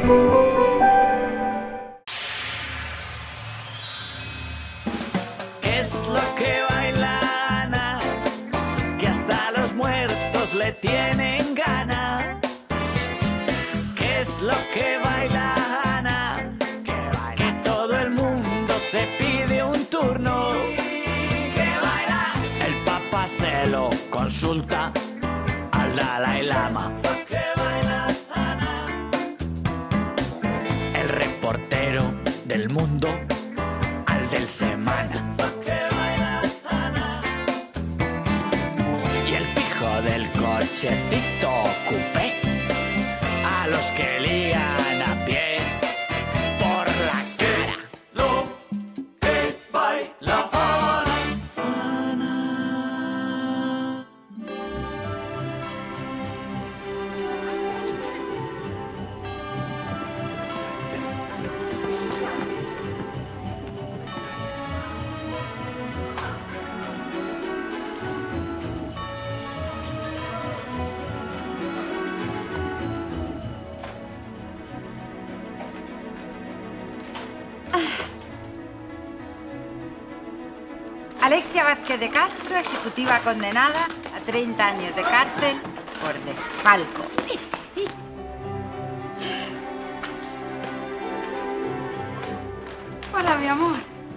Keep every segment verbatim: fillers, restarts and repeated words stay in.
Es lo que baila Ana, que hasta los muertos le tienen gana. ¿Qué es lo que baila Ana? Que todo el mundo se pide un turno. ¿Qué baila? El Papa se lo consulta al Dalai Lama. ¿Qué baila Ana? El reportero del Mundo al del Semana. Del cochecito coupé a los que lían a pie por la cara. Lo que baila Ana, Ana. Alexia Vázquez de Castro, ejecutiva condenada a treinta años de cárcel por desfalco. Hola, mi amor.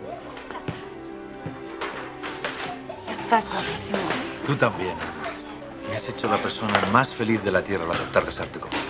Estás guapísimo. Tú también. Me has hecho la persona más feliz de la Tierra al aceptar casarte conmigo.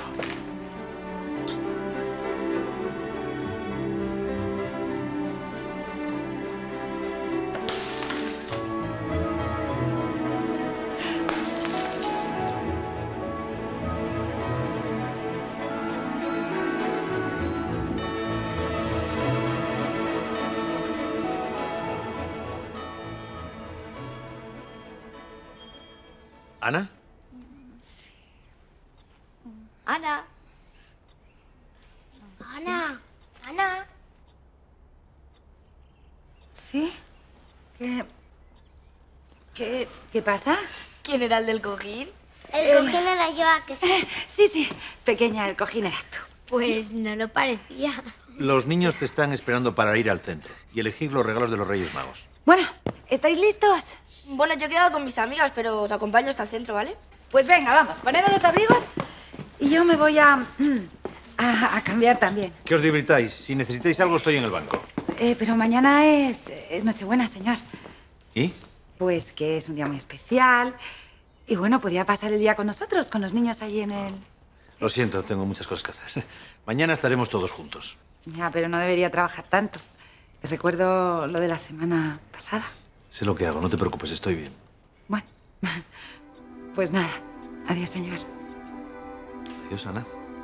¿Ana? Sí. Ana. Ana. Ana. ¿Sí? ¿Qué? ¿Qué, qué pasa? ¿Quién era el del cojín? El cojín era yo, ¿a que sí? Sí, sí. Pequeña, el cojín eras tú. Pues no lo parecía. Los niños te están esperando para ir al centro y elegir los regalos de los Reyes Magos. Bueno, ¿estáis listos? Bueno, yo he quedado con mis amigas, pero os acompaño hasta el centro, ¿vale? Pues venga, vamos, poneros los abrigos y yo me voy a, a, a cambiar también. ¿Qué os divirtáis? Si necesitáis algo, estoy en el banco. Eh, pero mañana es, es Nochebuena, señor. ¿Y? Pues que es un día muy especial. Y bueno, podía pasar el día con nosotros, con los niños ahí en el... Lo siento, tengo muchas cosas que hacer. Mañana estaremos todos juntos. Ya, pero no debería trabajar tanto. Les recuerdo lo de la semana pasada. Sé lo que hago, no te preocupes, estoy bien. Bueno, pues nada. Adiós, señor. Adiós, Ana.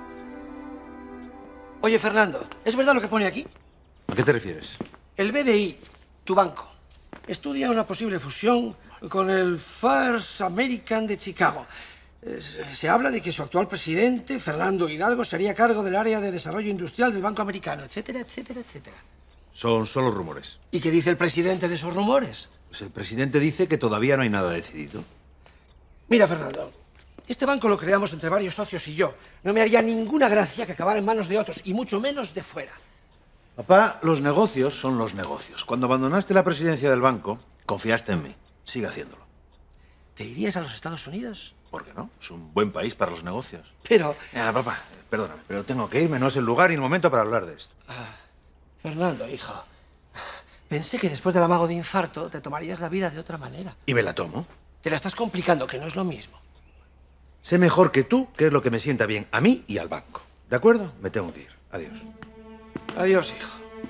Oye, Fernando, ¿es verdad lo que pone aquí? ¿A qué te refieres? El B D I, tu banco, estudia una posible fusión con el First American de Chicago. Eh, Se habla de que su actual presidente, Fernando Hidalgo, sería a cargo del área de desarrollo industrial del Banco Americano, etcétera, etcétera, etcétera. Son solo rumores. ¿Y qué dice el presidente de esos rumores? Pues el presidente dice que todavía no hay nada decidido. Mira, Fernando, este banco lo creamos entre varios socios y yo. No me haría ninguna gracia que acabara en manos de otros, y mucho menos de fuera. Papá, los negocios son los negocios. Cuando abandonaste la presidencia del banco, confiaste en mí. Sigue haciéndolo. ¿Te irías a los Estados Unidos? ¿Por qué no? Es un buen país para los negocios. Pero... Ah, papá, perdóname, pero tengo que irme. No es el lugar ni el momento para hablar de esto. Ah, Fernando, hijo, pensé que después del amago de infarto te tomarías la vida de otra manera. ¿Y me la tomo? Te la estás complicando, que no es lo mismo. Sé mejor que tú qué es lo que me sienta bien a mí y al banco. ¿De acuerdo? Me tengo que ir. Adiós. Adiós, hijo.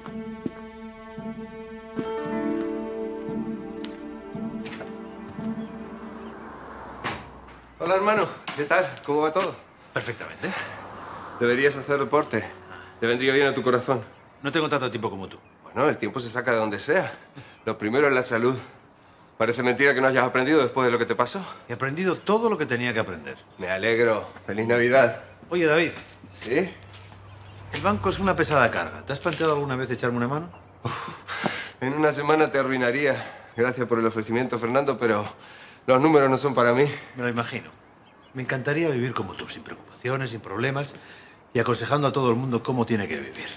Hola, hermano. ¿Qué tal? ¿Cómo va todo? Perfectamente. Deberías hacer deporte. Le vendría bien a tu corazón. No tengo tanto tiempo como tú. Bueno, el tiempo se saca de donde sea. Lo primero es la salud. Parece mentira que no hayas aprendido después de lo que te pasó. He aprendido todo lo que tenía que aprender. Me alegro. Feliz Navidad. Oye, David. ¿Sí? El banco es una pesada carga. ¿Te has planteado alguna vez echarme una mano? Uf, en una semana te arruinaría. Gracias por el ofrecimiento, Fernando, pero los números no son para mí. Me lo imagino. Me encantaría vivir como tú, sin preocupaciones, sin problemas, y aconsejando a todo el mundo cómo tiene que vivir.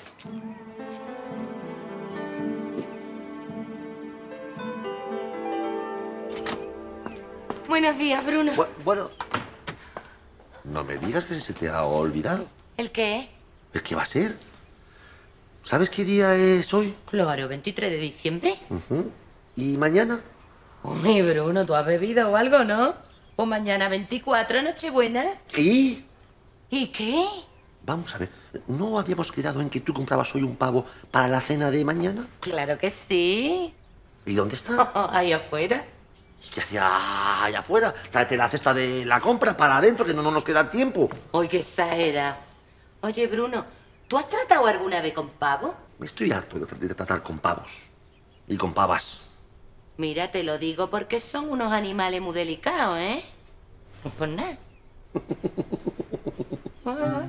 Buenos días, Bruno. Bu- bueno, no me digas que se te ha olvidado. ¿El qué? ¿El qué va a ser? ¿Sabes qué día es hoy? Claro, veintitrés de diciembre. Ujú. ¿Y mañana? Ay, Bruno, ¿tú has bebido o algo, no? O mañana veinticuatro, Nochebuena. ¿Y? ¿Y qué? Vamos a ver, ¿no habíamos quedado en que tú comprabas hoy un pavo para la cena de mañana? Claro que sí. ¿Y dónde está? Ahí afuera. ¿Y qué hacía allá afuera? Tráete la cesta de la compra para adentro, que no, no nos queda tiempo. Oye, qué exagera. Oye, Bruno, ¿tú has tratado alguna vez con pavo? Estoy harto de, de tratar con pavos. Y con pavas. Mira, te lo digo porque son unos animales muy delicados, ¿eh? No por nada. Ah.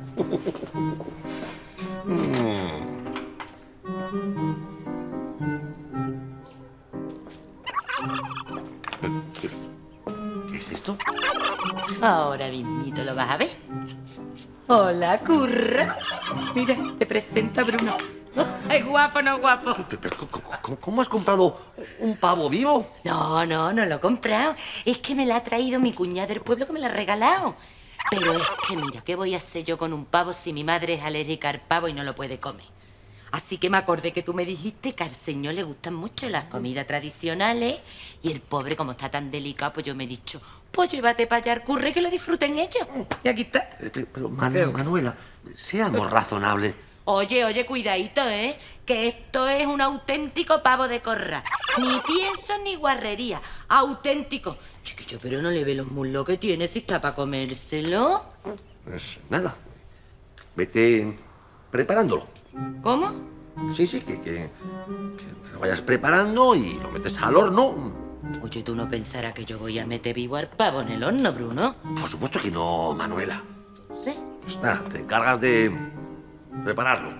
¿Qué, qué es esto? Ahora mismito lo vas a ver. Hola, curra. Mira, te presento a Bruno. Es guapo, no guapo. Pero, pero, ¿cómo, cómo has comprado un pavo vivo? No, no, no lo he comprado. Es que me la ha traído mi cuñada del pueblo que me la ha regalado. Pero es que mira, ¿qué voy a hacer yo con un pavo si mi madre es alérgica al pavo y no lo puede comer? Así que me acordé que tú me dijiste que al señor le gustan mucho las comidas tradicionales y el pobre, como está tan delicado, pues yo me he dicho, pues llévate para allá al curre que lo disfruten ellos. Y aquí está. Eh, Pero, pero, Manu- Manuela, seamos razonables. Oye, oye, cuidadito, ¿eh? Que esto es un auténtico pavo de corra. Ni pienso ni guarrería. Auténtico. Chiquillo, pero no le ve los muslos que tiene si está para comérselo. Pues nada. Vete preparándolo. ¿Cómo? Sí, sí, que, que, que te lo vayas preparando y lo metes al horno. Oye, ¿tú no pensarás que yo voy a meter vivo al pavo en el horno, Bruno? Por supuesto que no, Manuela. ¿Sí? Pues nada, te encargas de prepararlo.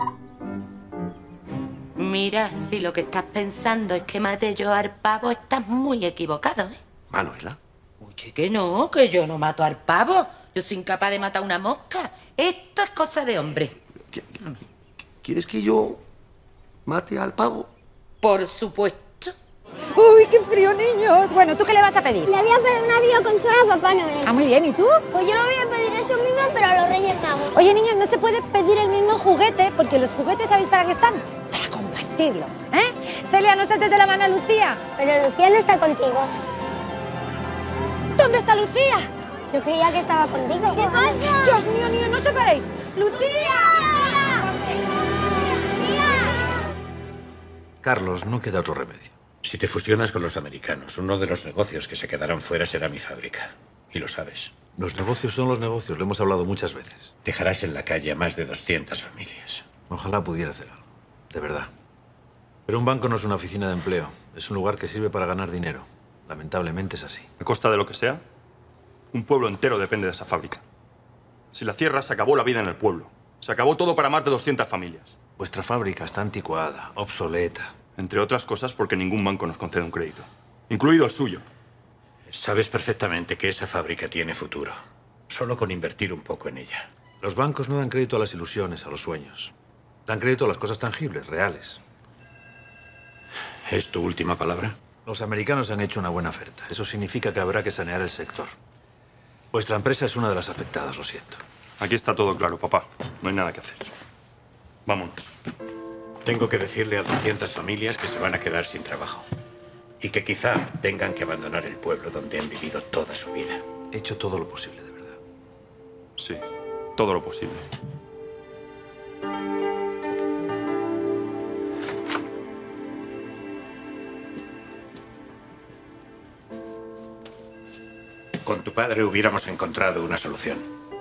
Mira, si lo que estás pensando es que mate yo al pavo, estás muy equivocado, ¿eh? Manuela. Oye, que no, que yo no mato al pavo. Yo soy incapaz de matar una mosca. Esto es cosa de hombre. ¿Qué- ¿Quieres que yo mate al pavo? Por supuesto. ¡Uy, qué frío, niños! Bueno, ¿tú qué le vas a pedir? Le voy a pedir una videoconsola a Papá Noel. Ah, muy bien, ¿y tú? Pues yo no voy a pedir eso mismo, pero a los Reyes Magos. Oye, niños, no se puede pedir el mismo juguete, porque los juguetes, ¿sabéis para qué están? Para compartirlos, ¿eh? Celia, no se te dé la mano a Lucía. Pero Lucía no está contigo. ¿Dónde está Lucía? Yo creía que estaba contigo. ¿Qué pasa? Dios mío, niños, no os separéis. ¡Lucía! Carlos, no queda otro remedio. Si te fusionas con los americanos, uno de los negocios que se quedarán fuera será mi fábrica. Y lo sabes. Los negocios son los negocios, lo hemos hablado muchas veces. Dejarás en la calle a más de doscientas familias. Ojalá pudiera hacer algo, de verdad. Pero un banco no es una oficina de empleo, es un lugar que sirve para ganar dinero. Lamentablemente es así. A costa de lo que sea, un pueblo entero depende de esa fábrica. Si la cierras, se acabó la vida en el pueblo. Se acabó todo para más de doscientas familias. Vuestra fábrica está anticuada, obsoleta. Entre otras cosas porque ningún banco nos concede un crédito, incluido el suyo. Sabes perfectamente que esa fábrica tiene futuro. Solo con invertir un poco en ella. Los bancos no dan crédito a las ilusiones, a los sueños. Dan crédito a las cosas tangibles, reales. ¿Es tu última palabra? Los americanos han hecho una buena oferta. Eso significa que habrá que sanear el sector. Vuestra empresa es una de las afectadas, lo siento. Aquí está todo claro, papá. No hay nada que hacer. Vámonos. Tengo que decirle a doscientas familias que se van a quedar sin trabajo. Y que quizá tengan que abandonar el pueblo donde han vivido toda su vida. He hecho todo lo posible, de verdad. Sí, todo lo posible. Con tu padre hubiéramos encontrado una solución.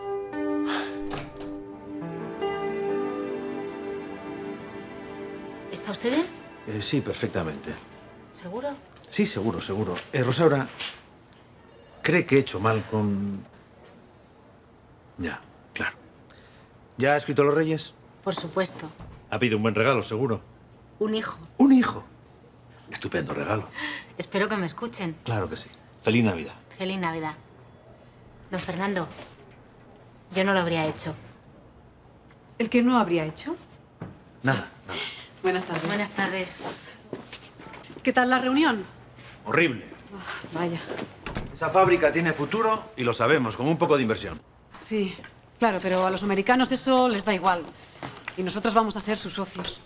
¿Está usted bien? Eh, sí, perfectamente. ¿Seguro? Sí, seguro, seguro. Eh, Rosaura, ¿cree que he hecho mal con...? Ya, claro. ¿Ya ha escrito a los Reyes? Por supuesto. Ha pedido un buen regalo, seguro. Un hijo. ¿Un hijo? Estupendo regalo. Espero que me escuchen. Claro que sí. Feliz Navidad. Feliz Navidad. Don Fernando, yo no lo habría hecho. ¿El que no habría hecho? Nada, nada. Buenas tardes. Buenas tardes. ¿Qué tal la reunión? Horrible. Oh, vaya. Esa fábrica tiene futuro y lo sabemos, con un poco de inversión. Sí, claro, pero a los americanos eso les da igual. Y nosotros vamos a ser sus socios.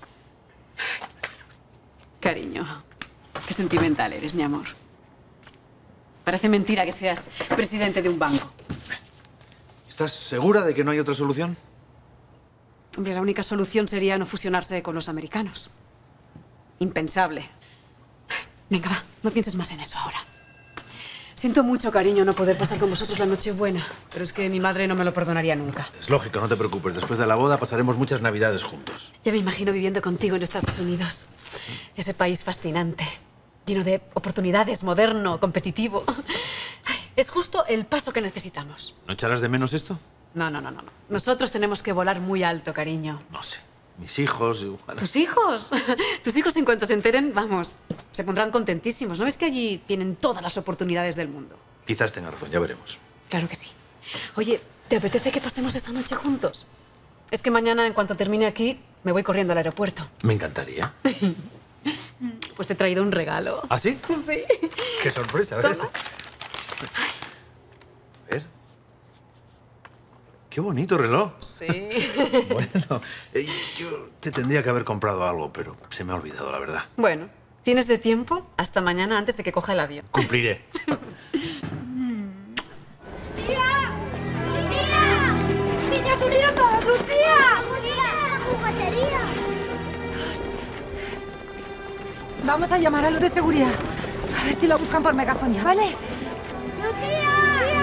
Cariño, qué sentimental eres, mi amor. Parece mentira que seas presidente de un banco. ¿Estás segura de que no hay otra solución? Hombre, la única solución sería no fusionarse con los americanos. Impensable. Venga, va, no pienses más en eso ahora. Siento mucho, cariño, no poder pasar con vosotros la Nochebuena, pero es que mi madre no me lo perdonaría nunca. Es lógico, no te preocupes. Después de la boda pasaremos muchas navidades juntos. Ya me imagino viviendo contigo en Estados Unidos. Ese país fascinante, lleno de oportunidades, moderno, competitivo. Es justo el paso que necesitamos. ¿No echarás de menos esto? No, no, no, no. Nosotros tenemos que volar muy alto, cariño. No sé. Mis hijos... Igual. ¿Tus hijos? Tus hijos, en cuanto se enteren, vamos, se pondrán contentísimos. ¿No ves que allí tienen todas las oportunidades del mundo? Quizás tenga razón, ya veremos. Claro que sí. Oye, ¿te apetece que pasemos esta noche juntos? Es que mañana, en cuanto termine aquí, me voy corriendo al aeropuerto. Me encantaría. Pues te he traído un regalo. ¿Ah, sí? Sí. Qué sorpresa, a ver. Toma. A ver. Qué bonito reloj. Sí. Bueno, eh, yo te tendría que haber comprado algo, pero se me ha olvidado, la verdad. Bueno, tienes de tiempo hasta mañana antes de que coja el avión. Cumpliré. ¡Lucía! ¡Lucía! ¡Niños, unidos todos! ¡Lucía! ¡Lucía! ¡La juguetería! Vamos a llamar a los de seguridad. A ver si lo buscan por megafonía, ¿vale? ¡Lucía!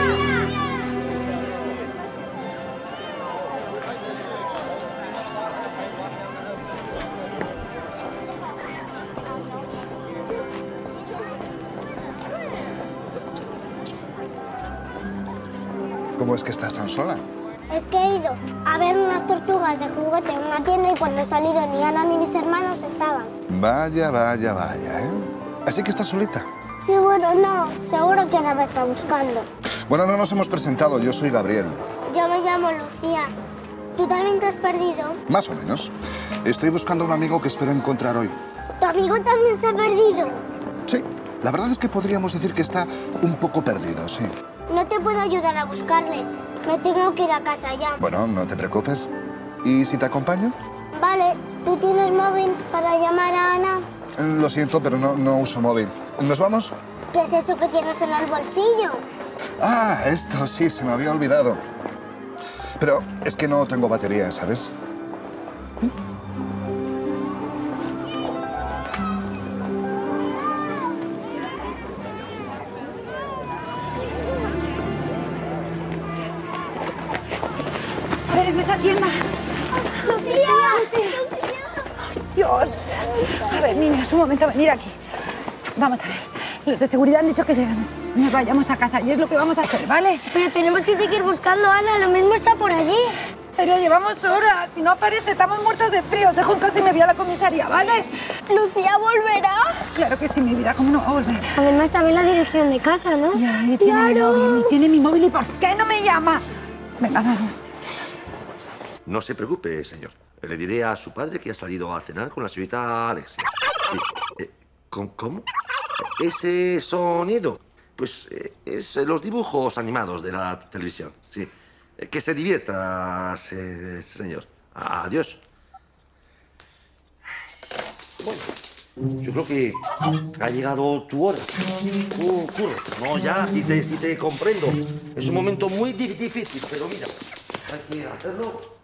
¿Cómo es que estás tan sola? Es que he ido a ver unas tortugas de juguete en una tienda y cuando he salido ni Ana ni mis hermanos estaban. Vaya, vaya, vaya, ¿eh? ¿Así que estás solita? Sí, bueno, no. Seguro que Ana me está buscando. Bueno, no nos hemos presentado. Yo soy Gabriel. Yo me llamo Lucía. ¿Tú también te has perdido? Más o menos. Estoy buscando a un amigo que espero encontrar hoy. ¿Tu amigo también se ha perdido? Sí. La verdad es que podríamos decir que está un poco perdido, sí. No te puedo ayudar a buscarle. Me tengo que ir a casa ya. Bueno, no te preocupes. ¿Y si te acompaño? Vale. ¿Tú tienes móvil para llamar a Ana? Lo siento, pero no, no uso móvil. ¿Nos vamos? ¿Qué es eso que tienes en el bolsillo? Ah, esto sí, se me había olvidado. Pero es que no tengo batería, ¿sabes? A ver, en esa tienda. ¡Lucía! Dios. A ver, niños, un momento, venir aquí. Vamos a ver. Los de seguridad han dicho que llegan. Nos vayamos a casa y es lo que vamos a hacer, ¿vale? Pero tenemos que seguir buscando a Ana. Lo mismo está por allí. Pero llevamos horas. Si no aparece, estamos muertos de frío. Os dejo en casa y me voy a la comisaría, ¿vale? ¿Lucía volverá? Claro que sí, mi vida. ¿Cómo no va a volver? Además, sabe la dirección de casa, ¿no? Ya, y tiene mi móvil. Y tiene mi móvil. ¿Y por qué no me llama? Venga, vamos. No se preocupe, señor. Le diré a su padre que ha salido a cenar con la señorita Alexia. Eh, eh, ¿cómo, ¿Cómo? Ese sonido, pues eh, es los dibujos animados de la televisión, sí. Eh, que se divierta, se, señor. Adiós. Bueno, yo creo que ha llegado tu hora. Uh, curro. No, ya, si te, si te comprendo. Es un momento muy difícil, pero mira, hay que hacerlo.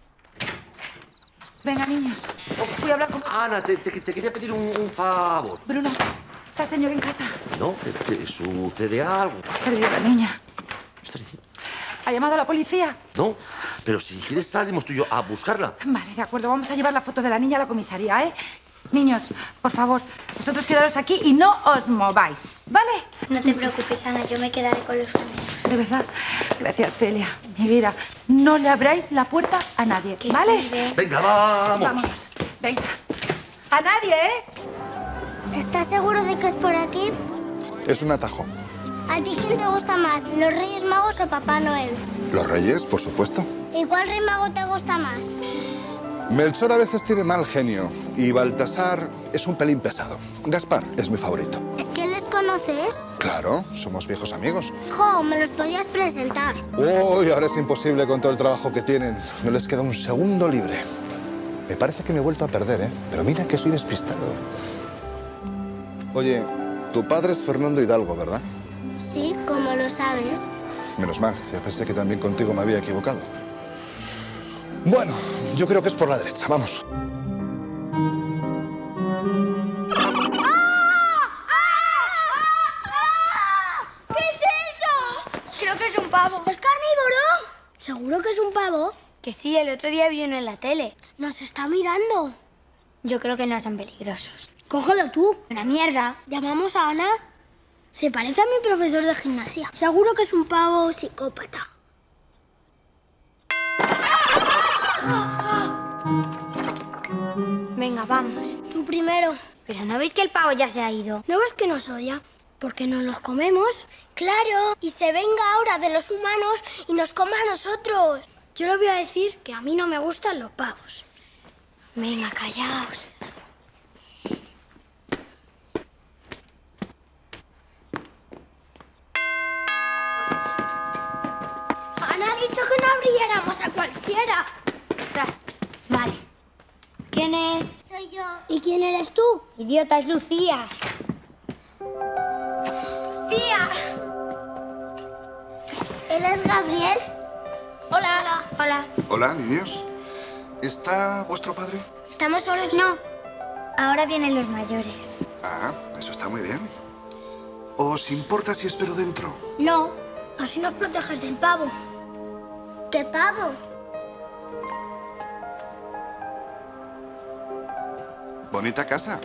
Venga, niños. Voy a hablar con... Ana, te, te, te quería pedir un, un favor. Bruno, ¿está el señor en casa? No, te, te sucede algo. Se ha perdido la niña. ¿Qué estás diciendo? ¿Ha llamado a la policía? No, pero si quieres salimos tú y yo a buscarla. Vale, de acuerdo. Vamos a llevar la foto de la niña a la comisaría, ¿eh? Niños, por favor, vosotros quedaros aquí y no os mováis, ¿vale? No te preocupes, Ana. Yo me quedaré con los amigos. De verdad. Gracias, Celia. Mi vida, no le abráis la puerta a nadie, ¿vale? Sirve? Venga, vamos. Vámonos. Venga. A nadie, ¿eh? ¿Estás seguro de que es por aquí? Es un atajo. ¿A ti quién te gusta más, los Reyes Magos o Papá Noel? Los Reyes, por supuesto. ¿Y cuál rey mago te gusta más? Melchor a veces tiene mal genio y Baltasar es un pelín pesado. Gaspar es mi favorito. ¿Es que les conoces? Claro, somos viejos amigos. Jo, me los podías presentar. Uy, ahora es imposible con todo el trabajo que tienen. No les queda un segundo libre. Me parece que me he vuelto a perder, ¿eh? Pero mira que soy despistado. Oye, tu padre es Fernando Hidalgo, ¿verdad? Sí, ¿cómo lo sabes? Menos mal, ya pensé que también contigo me había equivocado. Bueno, yo creo que es por la derecha. Vamos. ¿Qué es eso? Creo que es un pavo. ¿Es carnívoro? ¿Seguro que es un pavo? Que sí, el otro día vi uno en la tele. Nos está mirando. Yo creo que no son peligrosos. Cógelo tú. Una mierda. ¿Llamamos a Ana? Se parece a mi profesor de gimnasia. Seguro que es un pavo psicópata. Venga, vamos. Tú primero. Pero ¿no veis que el pavo ya se ha ido? ¿No ves que nos odia? ¿Porque nos los comemos? ¡Claro! Y se venga ahora de los humanos y nos coma a nosotros. Yo le voy a decir que a mí no me gustan los pavos. Venga, callaos. Ana ha dicho que no abriéramos a cualquiera. Vale. ¿Quién es? Soy yo. ¿Y quién eres tú? Idiota, es Lucía. ¡Lucía! ¿Él es Gabriel? Hola. Hola. Hola, niños. ¿Está vuestro padre? ¿Estamos solos? No. Ahora vienen los mayores. Ah, eso está muy bien. ¿Os importa si espero dentro? No. Así nos proteges del pavo. ¿Qué pavo? Bonita casa.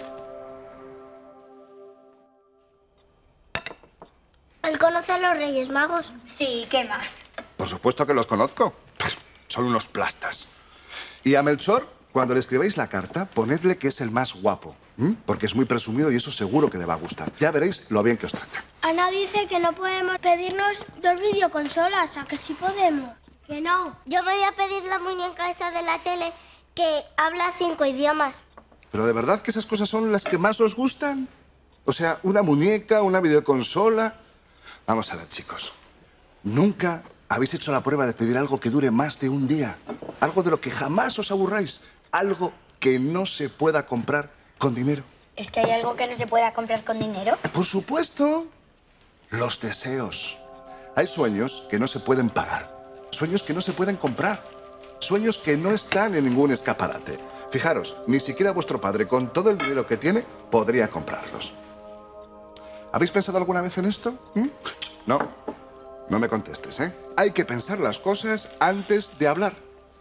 ¿Él conoce a los Reyes Magos? Sí, ¿qué más? Por supuesto que los conozco. Son unos plastas. Y a Melchor, cuando le escribáis la carta, ponedle que es el más guapo. ¿m? Porque es muy presumido y eso seguro que le va a gustar. Ya veréis lo bien que os trata. Ana dice que no podemos pedirnos dos videoconsolas. ¿A que sí podemos? Que no. Yo me voy a pedir la muñeca esa de la tele que habla cinco idiomas. ¿Pero de verdad que esas cosas son las que más os gustan? O sea, una muñeca, una videoconsola... Vamos a ver, chicos. Nunca habéis hecho la prueba de pedir algo que dure más de un día. Algo de lo que jamás os aburráis. Algo que no se pueda comprar con dinero. ¿Es que hay algo que no se pueda comprar con dinero? Por supuesto. Los deseos. Hay sueños que no se pueden pagar. Sueños que no se pueden comprar. Sueños que no están en ningún escaparate. Fijaros, ni siquiera vuestro padre, con todo el dinero que tiene, podría comprarlos. ¿Habéis pensado alguna vez en esto? ¿Mm? No, no me contestes, ¿eh? Hay que pensar las cosas antes de hablar.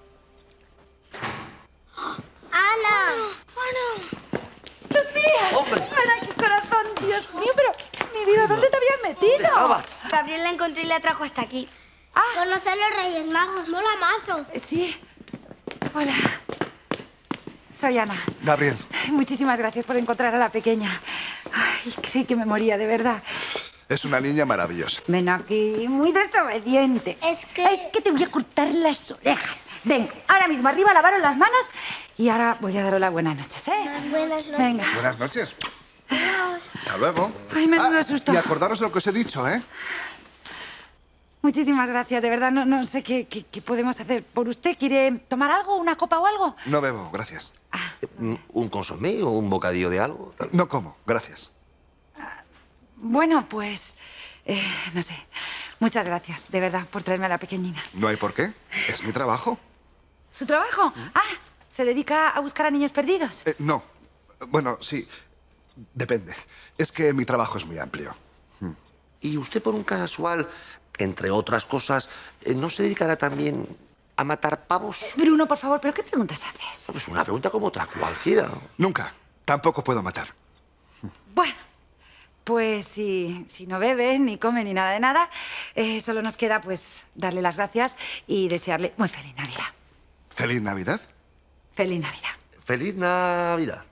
¡Ana! ¡Ana! ¡Lucía! ¡Hombre! ¡Ven aquí, corazón! Dios mío, pero... Mi vida, ¿dónde te habías metido? ¿Dónde estabas? Gabriel la encontró y la trajo hasta aquí. Ah. Conoce a los Reyes Magos. Mola mazo. Sí. Hola. Soy Ana. Gabriel. Muchísimas gracias por encontrar a la pequeña. Ay, creí que me moría, de verdad. Es una niña maravillosa. Ven aquí, muy desobediente. Es que... Es que te voy a cortar las orejas. Ven, ahora mismo arriba a lavaros las manos y ahora voy a daros las buenas noches, ¿eh? Las buenas noches. Venga. Buenas noches. Hasta luego. Ay, menudo Ah, susto. y acordaros lo que os he dicho, ¿eh? Muchísimas gracias, de verdad. No, no sé qué, qué, qué podemos hacer por usted. ¿Quiere tomar algo, una copa o algo? No bebo, gracias. ¿Un consomé o un bocadillo de algo? No como, gracias. Bueno, pues... eh, no sé. Muchas gracias, de verdad, por traerme a la pequeñina. No hay por qué. Es mi trabajo. ¿Su trabajo? Ah, ¿se dedica a buscar a niños perdidos? Eh, no. Bueno, sí. Depende. Es que mi trabajo es muy amplio. ¿Y usted por un casual, entre otras cosas, eh, no se dedicará también a matar pavos? Bruno, por favor, ¿pero qué preguntas haces? Pues una pregunta como otra cualquiera. Nunca. Tampoco puedo matar. Bueno, pues si, si no bebe, ni come, ni nada de nada, eh, solo nos queda, pues, darle las gracias y desearle muy feliz Navidad. ¿Feliz Navidad? Feliz Navidad. Feliz Navidad.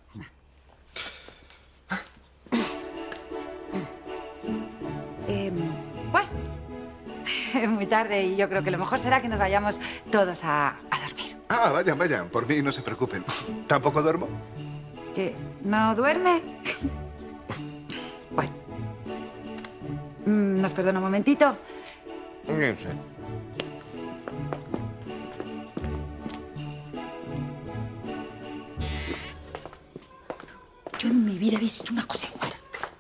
Eh, bueno, es muy tarde y yo creo que lo mejor será que nos vayamos todos a, a dormir. Ah, vayan, vayan. Por mí no se preocupen. ¿Tampoco duermo? ¿Que no duerme? Bueno. Mm, ¿Nos perdona un momentito? Sí. Yo en mi vida he visto una cosa igual.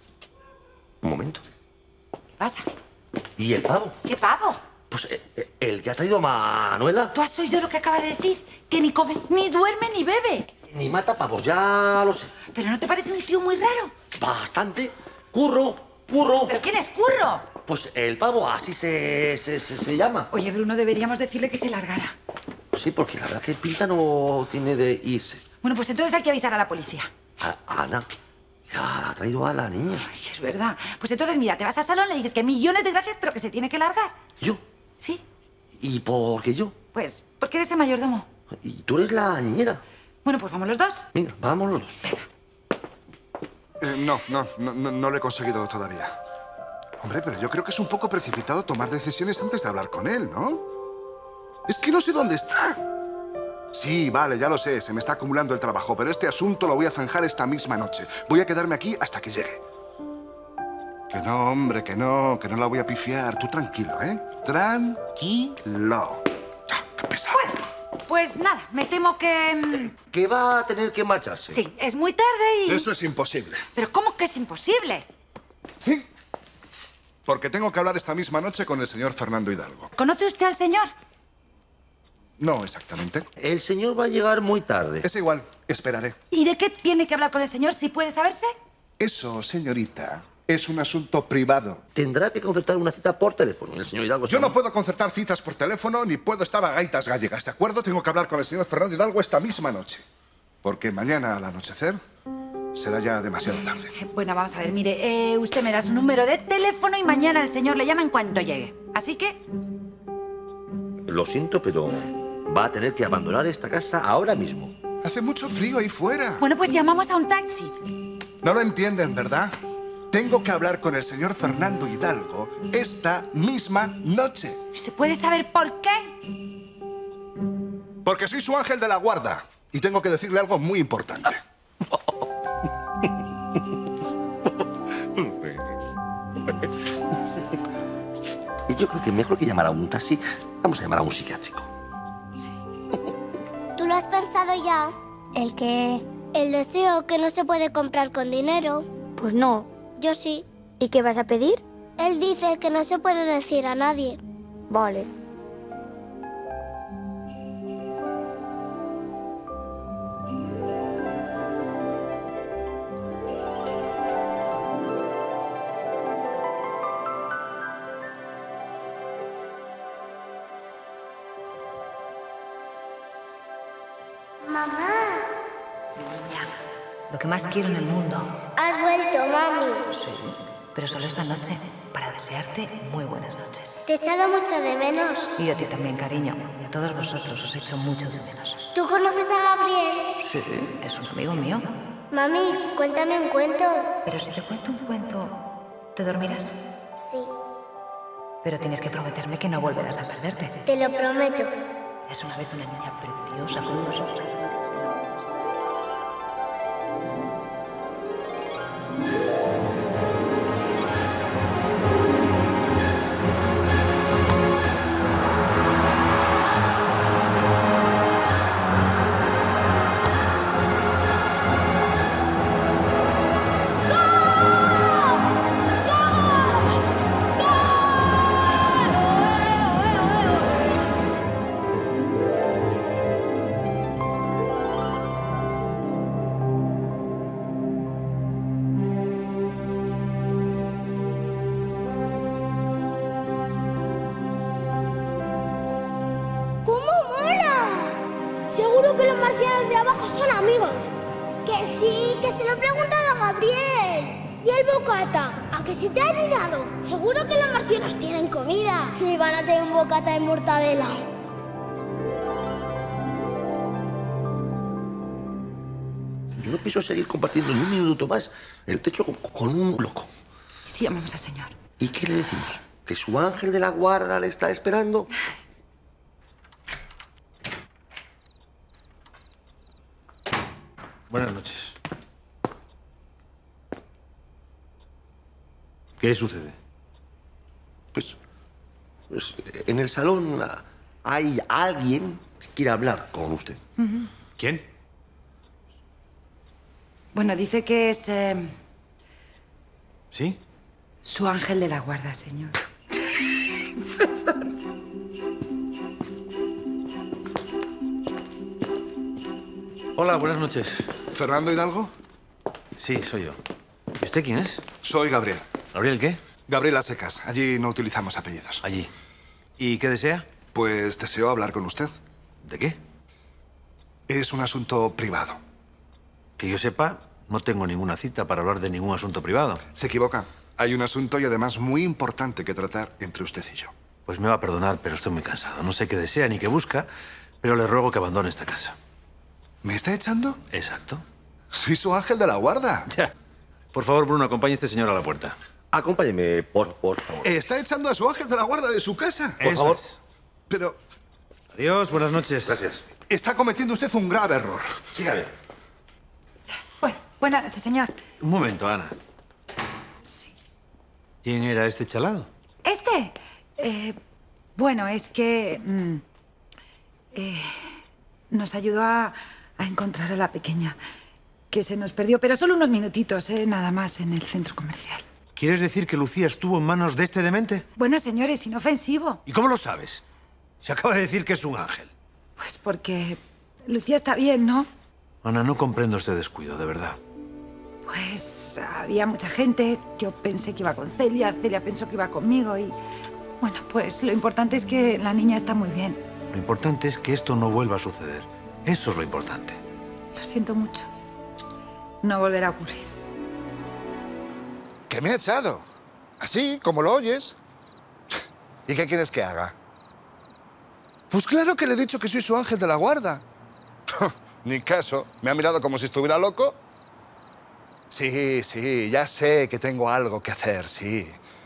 Un momento. ¿Qué pasa? ¿Y el pavo? ¿Qué pavo? Pues eh, el que ha traído Manuela. ¿Tú has oído lo que acaba de decir? Que ni come, ni duerme, ni bebe. Ni mata pavos, ya lo sé. ¿Pero no te parece un tío muy raro? Bastante. Curro, curro. ¿Pero quién es Curro? Pues el pavo, así se, se, se, se llama. Oye, Bruno, deberíamos decirle que se largara. Sí, porque la verdad que pinta no tiene de irse. Bueno, pues entonces hay que avisar a la policía. A Ana. Ya ha traído a la niña. Ay, es verdad. Pues entonces, mira, te vas al salón, le dices que millones de gracias, pero que se tiene que largar. ¿Yo? Sí. ¿Y por qué yo? Pues porque eres el mayordomo. ¿Y tú eres la niñera? Bueno, pues vamos los dos. Venga, vamos los dos. Eh, no, no, no, no, no lo he conseguido todavía. Hombre, pero yo creo que es un poco precipitado tomar decisiones antes de hablar con él, ¿no? Es que no sé dónde está. Sí, vale, ya lo sé, se me está acumulando el trabajo, pero este asunto lo voy a zanjar esta misma noche. Voy a quedarme aquí hasta que llegue. Que no, hombre, que no, que no la voy a pifiar. Tú tranquilo, ¿eh? Tranquilo. Ya, qué pesado. Bueno, pues nada, me temo que... Que va a tener que marcharse. Sí, es muy tarde y... Eso es imposible. ¿Pero cómo que es imposible? Sí, porque tengo que hablar esta misma noche con el señor Fernando Hidalgo. ¿Conoce usted al señor? No exactamente. El señor va a llegar muy tarde. Es igual, esperaré. ¿Y de qué tiene que hablar con el señor, si puede saberse? Eso, señorita, es un asunto privado. Tendrá que concertar una cita por teléfono. El señor Hidalgo... Yo no puedo concertar citas por teléfono ni puedo estar a gaitas gallegas, ¿de acuerdo? Tengo que hablar con el señor Fernando Hidalgo esta misma noche. Porque mañana al anochecer será ya demasiado tarde. Bueno, vamos a ver, mire, eh, usted me da su número de teléfono y mañana el señor le llama en cuanto llegue. Así que... Lo siento, pero va a tener que abandonar esta casa ahora mismo. Hace mucho frío ahí fuera. Bueno, pues llamamos a un taxi. No lo entienden, ¿verdad? Tengo que hablar con el señor Fernando Hidalgo esta misma noche. ¿Se puede saber por qué? Porque soy su ángel de la guarda y tengo que decirle algo muy importante. Y yo creo que mejor que llamar a un taxi, vamos a llamar a un psiquiátrico. ¿Tú lo has pensado ya? ¿El qué? El deseo que no se puede comprar con dinero. Pues no. Yo sí. ¿Y qué vas a pedir? Él dice que no se puede decir a nadie. Vale. Mamá. Niña, lo que más quiero en el mundo. Has vuelto, mami. Sí, pero solo esta noche, para desearte muy buenas noches. Te he echado mucho de menos. Y yo a ti también, cariño. Y a todos vosotros os echo mucho de menos. ¿Tú conoces a Gabriel? Sí, es un amigo mío. Mami, cuéntame un cuento. Pero si te cuento un cuento, ¿te dormirás? Sí, Pero tienes que prometerme que no volverás a perderte. te lo prometo. Es una vez una niña preciosa con unos ojos azules. ¡Cómo mola! Seguro que los marcianos de abajo son amigos. Que sí, que se lo he preguntado a Gabriel. Y el bocata, ¿a que se te ha olvidado? Seguro que los marcianos tienen comida. Si van a tener un bocata de mortadela. Yo no pienso seguir compartiendo ni un minuto más el techo con, con un loco. Sí, llamamos al señor. ¿Y qué le decimos? ¿Que su ángel de la guarda le está esperando? Buenas noches. ¿Qué sucede? Pues, pues en el salón hay alguien que quiere hablar con usted. Uh-huh. ¿Quién? Bueno, dice que es... Eh, ¿Sí? su ángel de la guarda, señor. Hola, buenas noches. ¿Fernando Hidalgo? Sí, soy yo. ¿Y usted quién es? Soy Gabriel. ¿Gabriel qué? Gabriel a secas. Allí no utilizamos apellidos. Allí. ¿Y qué desea? Pues deseo hablar con usted. ¿De qué? Es un asunto privado. Que yo sepa, no tengo ninguna cita para hablar de ningún asunto privado. Se equivoca. Hay un asunto y además muy importante que tratar entre usted y yo. Pues me va a perdonar, pero estoy muy cansado. No sé qué desea ni qué busca, pero le ruego que abandone esta casa. ¿Me está echando? Exacto. Soy su ángel de la guarda. Ya. Por favor, Bruno, acompañe a este señor a la puerta. Acompáñeme, por, por favor. Está echando a su ángel de la guarda de su casa. Por favor. Es. Pero... Adiós, buenas noches. Gracias. Está cometiendo usted un grave error. Sígame. Bueno, buenas noches, señor. Un momento, Ana. Sí. ¿Quién era este chalado? ¿Este? Eh, bueno, es que... Mm, eh, nos ayudó a, a encontrar a la pequeña, que se nos perdió, pero solo unos minutitos, eh, nada más, en el centro comercial. ¿Quieres decir que Lucía estuvo en manos de este demente? Bueno, señores, inofensivo. ¿Y cómo lo sabes? Se acaba de decir que es un ángel. Pues porque Lucía está bien, ¿no? Ana, no comprendo este descuido, de verdad. Pues había mucha gente. Yo pensé que iba con Celia, Celia pensó que iba conmigo y... Bueno, pues lo importante es que la niña está muy bien. Lo importante es que esto no vuelva a suceder. Eso es lo importante. Lo siento mucho. No volverá a ocurrir. ¿Qué me ha echado? Así, como lo oyes. ¿Y qué quieres que haga? Pues claro que le he dicho que soy su ángel de la guarda. Ni caso. Me ha mirado como si estuviera loco. Sí, sí, ya sé que tengo algo que hacer, sí.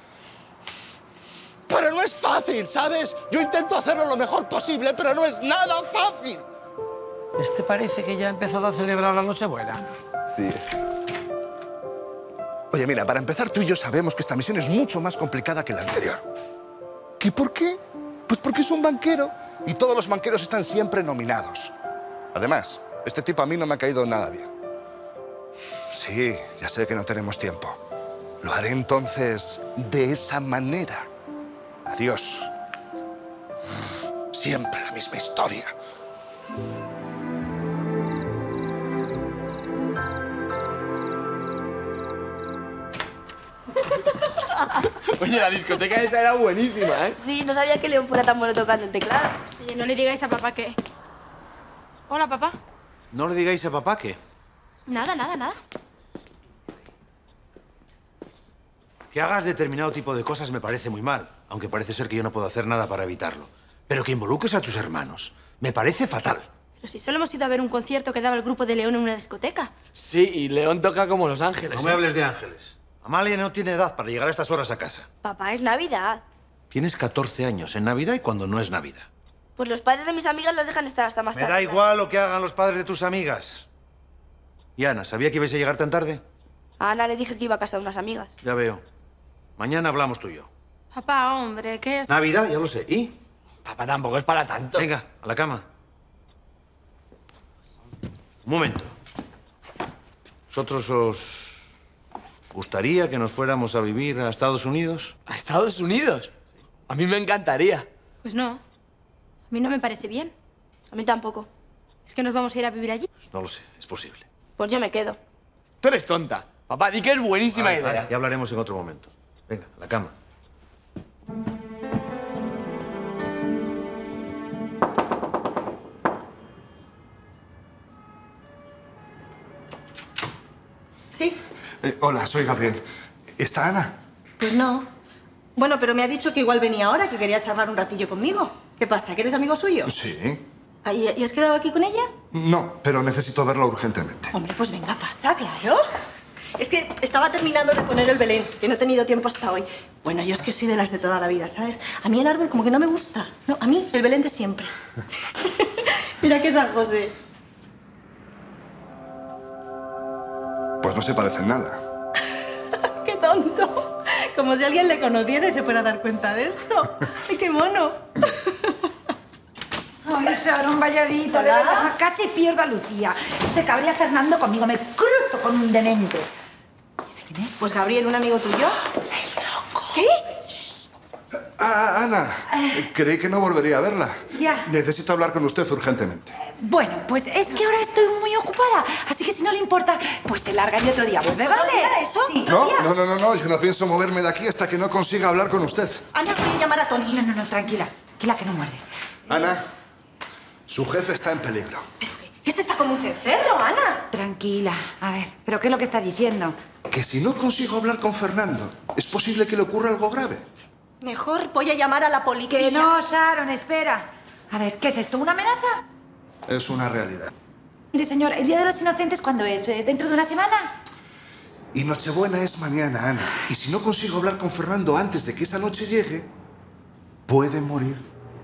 Pero no es fácil, ¿sabes? Yo intento hacerlo lo mejor posible, pero no es nada fácil. Este parece que ya ha empezado a celebrar la Nochebuena. Sí es. Oye, mira, para empezar, tú y yo sabemos que esta misión es mucho más complicada que la anterior. ¿Y por qué? Pues porque es un banquero y todos los banqueros están siempre nominados. Además, este tipo a mí no me ha caído nada bien. Sí, ya sé que no tenemos tiempo. Lo haré entonces de esa manera. Adiós. Siempre la misma historia. Oye, la discoteca esa era buenísima, ¿eh? Sí, no sabía que León fuera tan bueno tocando el teclado. Oye, no le digáis a papá que... Hola, papá. No le digáis a papá que... Nada, nada, nada. Que hagas determinado tipo de cosas me parece muy mal, aunque parece ser que yo no puedo hacer nada para evitarlo. Pero que involucres a tus hermanos me parece fatal. Pero si solo hemos ido a ver un concierto que daba el grupo de León en una discoteca. Sí, y León toca como Los Ángeles. No me hables de ángeles. Amalia no tiene edad para llegar a estas horas a casa. Papá, es Navidad. Tienes catorce años en Navidad y cuando no es Navidad. Pues los padres de mis amigas las dejan estar hasta más Me tarde. da igual lo que hagan los padres de tus amigas. Y Ana, ¿sabía que ibas a llegar tan tarde? A Ana le dije que iba a casa de unas amigas. Ya veo. Mañana hablamos tú y yo. Papá, hombre, ¿qué es? Navidad, ya lo sé. ¿Y? Papá, tampoco es para tanto. Venga, a la cama. Un momento. ¿Vosotros os gustaría que nos fuéramos a vivir a Estados Unidos? ¿A Estados Unidos? A mí me encantaría. Pues no. A mí no me parece bien. A mí tampoco. ¿Es que nos vamos a ir a vivir allí? Pues no lo sé, es posible. Pues yo me quedo. Tú eres tonta. Papá, di que es buenísima Vale, idea. vale, ya hablaremos en otro momento. Venga, a la cama. Sí. Eh, hola, soy Gabriel. ¿Está Ana? Pues no. Bueno, pero me ha dicho que igual venía ahora, que quería charlar un ratillo conmigo. ¿Qué pasa, que eres amigo suyo? Sí. Ah, ¿Y, y has quedado aquí con ella? No, pero necesito verla urgentemente. Hombre, pues venga, pasa, claro. Es que estaba terminando de poner el Belén, que no he tenido tiempo hasta hoy. Bueno, yo es que soy de las de toda la vida, ¿sabes? A mí el árbol como que no me gusta. No, a mí el Belén de siempre. Mira que San José. Pues no se parecen nada. ¡Qué tonto! Como si alguien le conociera y se fuera a dar cuenta de esto. ¡Ay, qué mono! Ay, Sharon, valladita, de verdad. Casi pierdo a Lucía. Se cabría Fernando conmigo. Me cruzo con un demente. ¿Ese quién es? Pues Gabriel, un amigo tuyo. ¿Qué? Ah, Ana, creí que no volvería a verla. Ya. Necesito hablar con usted urgentemente. Bueno, pues es que ahora estoy muy ocupada. Así que si no le importa, pues se larga y otro día vuelve, ¿vale? ¿Eso? Sí. No, no, no, no, no. Yo no pienso moverme de aquí hasta que no consiga hablar con usted. Ana, voy a llamar a Tony. No, no, no, tranquila. Tranquila, que no muerde. Ana, su jefe está en peligro. Este está como un cencerro, Ana. Tranquila. A ver, ¿pero qué es lo que está diciendo? Que si no consigo hablar con Fernando, es posible que le ocurra algo grave. Mejor voy a llamar a la policía. Que no, Sharon, espera. A ver, ¿qué es esto? ¿Una amenaza? Es una realidad. Mire, señor, ¿el Día de los Inocentes cuándo es? ¿Dentro de una semana? Y Nochebuena es mañana, Ana. Y si no consigo hablar con Fernando antes de que esa noche llegue, puede morir.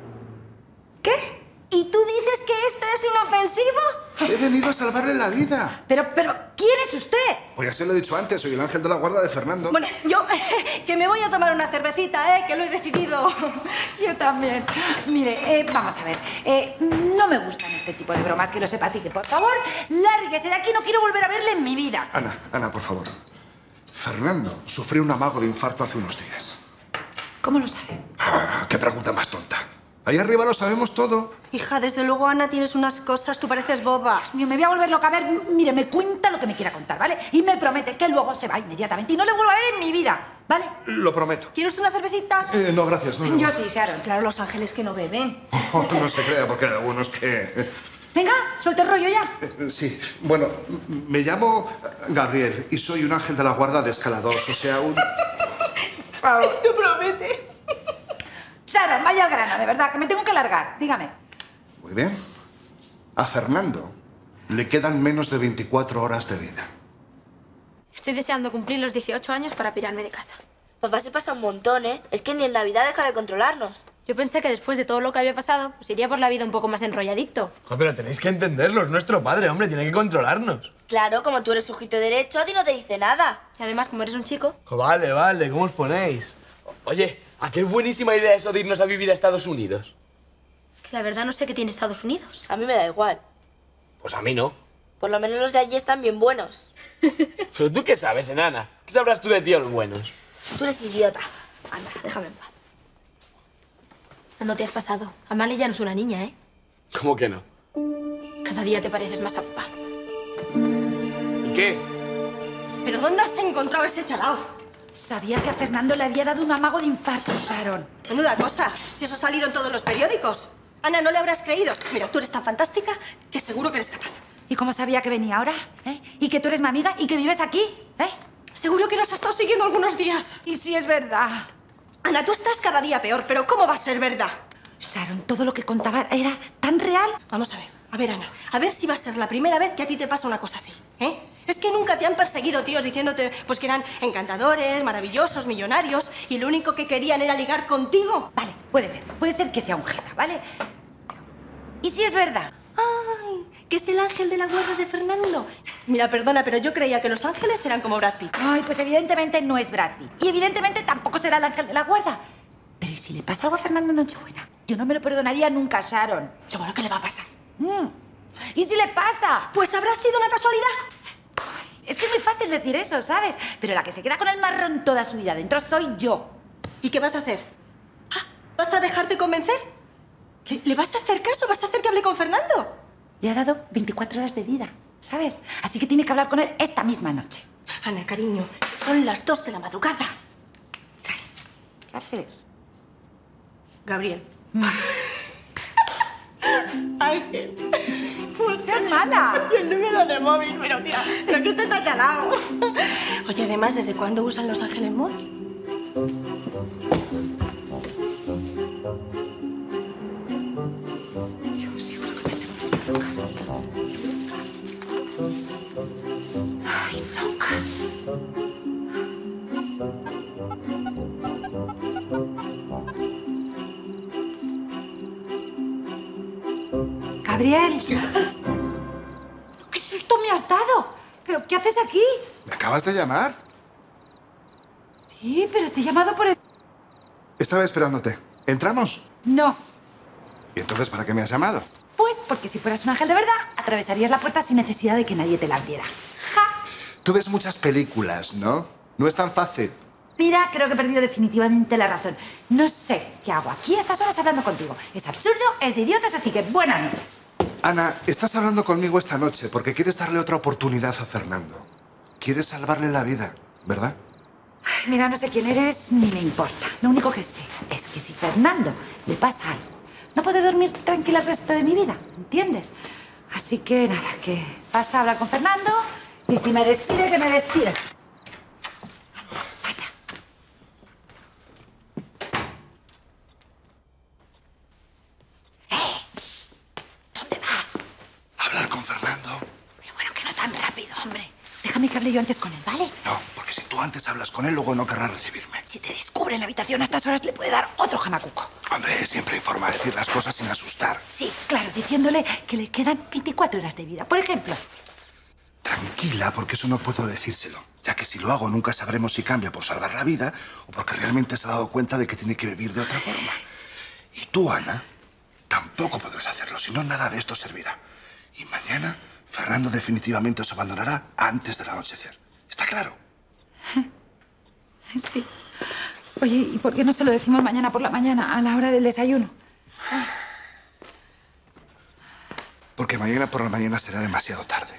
¿Qué? ¿Y tú dices que esto es inofensivo? He venido a salvarle la vida. Pero, pero, ¿quién es usted? Pues ya se lo he dicho antes, soy el ángel de la guarda de Fernando. Bueno, yo que me voy a tomar una cervecita, ¿eh? Que lo he decidido. Yo también. Mire, eh, vamos a ver. Eh, no me gustan este tipo de bromas, que lo sepa. Así que, por favor, lárguese de aquí. No quiero volver a verle en mi vida. Ana, Ana, por favor. Fernando sufrió un amago de infarto hace unos días. ¿Cómo lo sabe? Ah, qué pregunta más tonta. Ahí arriba lo sabemos todo. Hija, desde luego, Ana, tienes unas cosas. Tú pareces boba. Dios mío, me voy a volver loca. A ver, mire, me cuenta lo que me quiera contar, ¿vale? Y me promete que luego se va inmediatamente y no le vuelvo a ver en mi vida, ¿vale? Lo prometo. ¿Quieres una cervecita? Eh, no, gracias. No, no, Yo no. sí, Sharon. Claro, los ángeles que no beben. Oh, no se crea, porque hay algunos que... Venga, suelta el rollo ya. Eh, Sí, bueno, me llamo Gabriel y soy un ángel de la guarda de Escalados, o sea, un... Por favor. Esto promete. Sharon, vaya al grano, de verdad, que me tengo que largar. Dígame. Muy bien. A Fernando le quedan menos de veinticuatro horas de vida. Estoy deseando cumplir los dieciocho años para pirarme de casa. Papá se pasa un montón, ¿eh? Es que ni en Navidad deja de controlarnos. Yo pensé que después de todo lo que había pasado, pues iría por la vida un poco más enrolladicto. Jo, pero tenéis que entenderlo, es nuestro padre, hombre, tiene que controlarnos. Claro, como tú eres sujito derecho, a ti no te dice nada. Y además, como eres un chico... Jo, vale, vale, ¿cómo os ponéis? Oye, ¿a qué buenísima idea eso de irnos a vivir a Estados Unidos? Es que la verdad no sé qué tiene Estados Unidos. A mí me da igual. Pues a mí no. Por lo menos los de allí están bien buenos. ¿Pero tú qué sabes, enana? ¿Qué sabrás tú de tíos buenos? Tú eres idiota. Anda, déjame en paz. No te has pasado. Amalia ya no es una niña, ¿eh? ¿Cómo que no? Cada día te pareces más a papá. ¿Y qué? ¿Pero dónde has encontrado ese chalao? Sabía que a Fernando le había dado un amago de infarto, Sharon. Menuda cosa, si eso ha salido en todos los periódicos. Ana, no le habrás creído. Mira, tú eres tan fantástica que seguro que eres capaz. ¿Y cómo sabía que venía ahora? ¿Eh? ¿Y que tú eres mi amiga y que vives aquí? ¿Eh? Seguro que nos ha estado siguiendo algunos días. ¿Y si es verdad? Ana, tú estás cada día peor, pero ¿cómo va a ser verdad? Sharon, todo lo que contaba era tan real. Vamos a ver, a ver, Ana, a ver si va a ser la primera vez que a ti te pasa una cosa así, ¿eh? Es que nunca te han perseguido tíos diciéndote pues que eran encantadores, maravillosos, millonarios y lo único que querían era ligar contigo. Vale, puede ser, puede ser que sea un jeta, ¿vale? ¿Y si es verdad? ¡Ay! Que es el ángel de la guarda de Fernando. Mira, perdona, pero yo creía que los ángeles eran como Brad Pitt. Ay, pues evidentemente no es Brad Pitt. Y evidentemente tampoco será el ángel de la guarda. Pero ¿y si le pasa algo a Fernando en Nochebuena? Yo no me lo perdonaría nunca, Sharon. Pero bueno, ¿qué le va a pasar? Mm. ¿Y si le pasa? Pues habrá sido una casualidad. Ay, es que es muy fácil decir eso, ¿sabes? Pero la que se queda con el marrón toda su vida dentro soy yo. ¿Y qué vas a hacer? ¿Ah? ¿Vas a dejarte convencer? ¿Le, ¿Le vas a hacer caso? ¿Vas a hacer que hable con Fernando? Le ha dado veinticuatro horas de vida, ¿sabes? Así que tiene que hablar con él esta misma noche. Ana, cariño, son las dos de la madrugada. ¿Qué haces? Gabriel. Ángel. ¡Seas mala! El número de móvil, pero tía, pero que usted está chalado. Oye, además, ¿desde cuándo usan los ángeles móvil? Dios, yo creo que me estoy volviendo loca. Ay, loca. Gabriel. Sí. ¡Qué susto me has dado! ¿Pero qué haces aquí? ¿Me acabas de llamar? Sí, pero te he llamado por el... Estaba esperándote. ¿Entramos? No. ¿Y entonces para qué me has llamado? Pues porque si fueras un ángel de verdad, atravesarías la puerta sin necesidad de que nadie te la abriera. Tú ves muchas películas, ¿no? No es tan fácil. Mira, creo que he perdido definitivamente la razón. No sé qué hago aquí a estas horas hablando contigo. Es absurdo, es de idiotas, así que buenas noches. Ana, estás hablando conmigo esta noche porque quieres darle otra oportunidad a Fernando. Quieres salvarle la vida, ¿verdad? Ay, mira, no sé quién eres ni me importa. Lo único que sé es que si Fernando le pasa algo, no puedo dormir tranquila el resto de mi vida, ¿entiendes? Así que nada, que vas a hablar con Fernando y si me despide, que me despide. Pasa. ¡Eh! ¿Dónde vas? A hablar con Fernando. Pero bueno, que no tan rápido, hombre. Déjame que hable yo antes con él, ¿vale? No, porque si tú antes hablas con él, luego no querrá recibirme. Si te descubre en la habitación a estas horas, le puede dar otro jamacuco. Hombre, siempre hay forma de decir las cosas sin asustar. Sí, claro, diciéndole que le quedan veinticuatro horas de vida. Por ejemplo. Tranquila, porque eso no puedo decírselo. Ya que si lo hago, nunca sabremos si cambia por salvar la vida o porque realmente se ha dado cuenta de que tiene que vivir de otra forma. Y tú, Ana, tampoco podrás hacerlo, si no, nada de esto servirá. Y mañana, Fernando definitivamente os abandonará antes del anochecer. ¿Está claro? Sí. Oye, ¿y por qué no se lo decimos mañana por la mañana, a la hora del desayuno? Porque mañana por la mañana será demasiado tarde.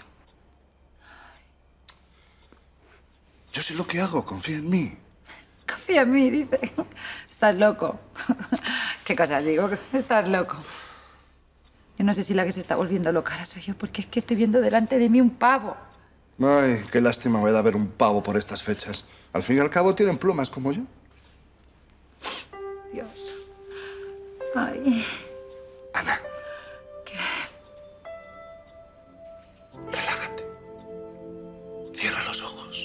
Yo sé lo que hago, confía en mí. Confía en mí, dice. Estás loco. ¿Qué cosas digo? Estás loco. Yo no sé si la que se está volviendo loca ahora soy yo, porque es que estoy viendo delante de mí un pavo. Ay, qué lástima me da ver un pavo por estas fechas. Al fin y al cabo tienen plumas como yo. Dios. Ay. Ana. ¿Qué? Relájate. Cierra los ojos.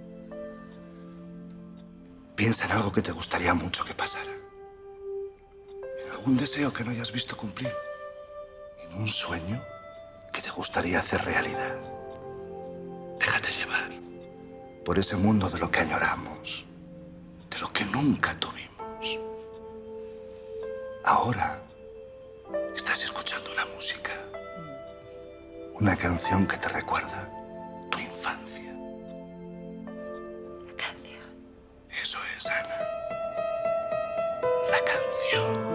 Piensa en algo que te gustaría mucho que pasara. En algún deseo que no hayas visto cumplir. En un sueño que te gustaría hacer realidad. Déjate llevar por ese mundo de lo que añoramos, de lo que nunca tuvimos. Ahora estás escuchando una música, una canción que te recuerda tu infancia. La canción. Eso es, Ana. La canción.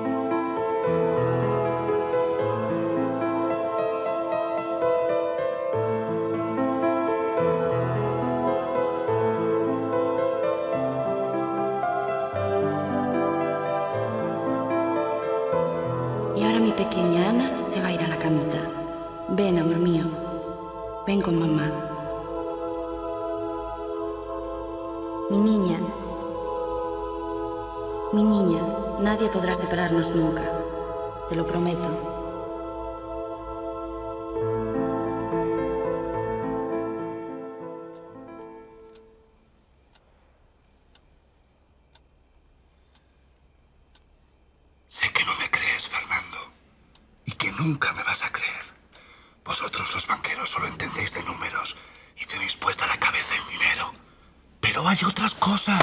Y ahora mi pequeña Ana se va a ir a la camita. Ven, amor mío. Ven con mamá. Mi niña. Mi niña, nadie podrá separarnos nunca. Te lo prometo. Sé que no me crees, Fernando, y que nunca me vas a creer. Vosotros, los banqueros, solo entendéis de números y tenéis puesta la cabeza en dinero. Pero hay otras cosas.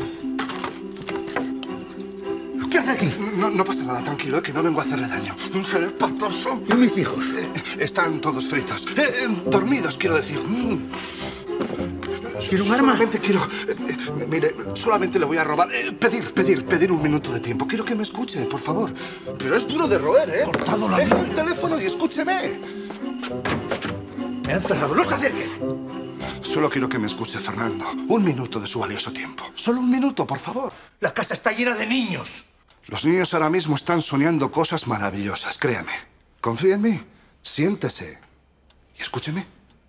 ¿Qué hace aquí? No, no pasa nada, tranquilo, eh, que no vengo a hacerle daño. Seré patoso. ¿Y mis hijos? Eh, están todos fritos. Eh, eh, dormidos, quiero decir. Mm. ¿Quiere un arma? Solamente quiero... eh, eh, mire, solamente le voy a robar... eh, pedir, pedir, pedir un minuto de tiempo. Quiero que me escuche, por favor. Pero es duro de roer, ¿eh? Cortado la Deje el teléfono y escúcheme. Me han cerrado. ¡No se acerque! Solo quiero que me escuche, Fernando. Un minuto de su valioso tiempo. Solo un minuto, por favor. La casa está llena de niños. Los niños ahora mismo están soñando cosas maravillosas, créame. Confía en mí. Siéntese. Y escúcheme.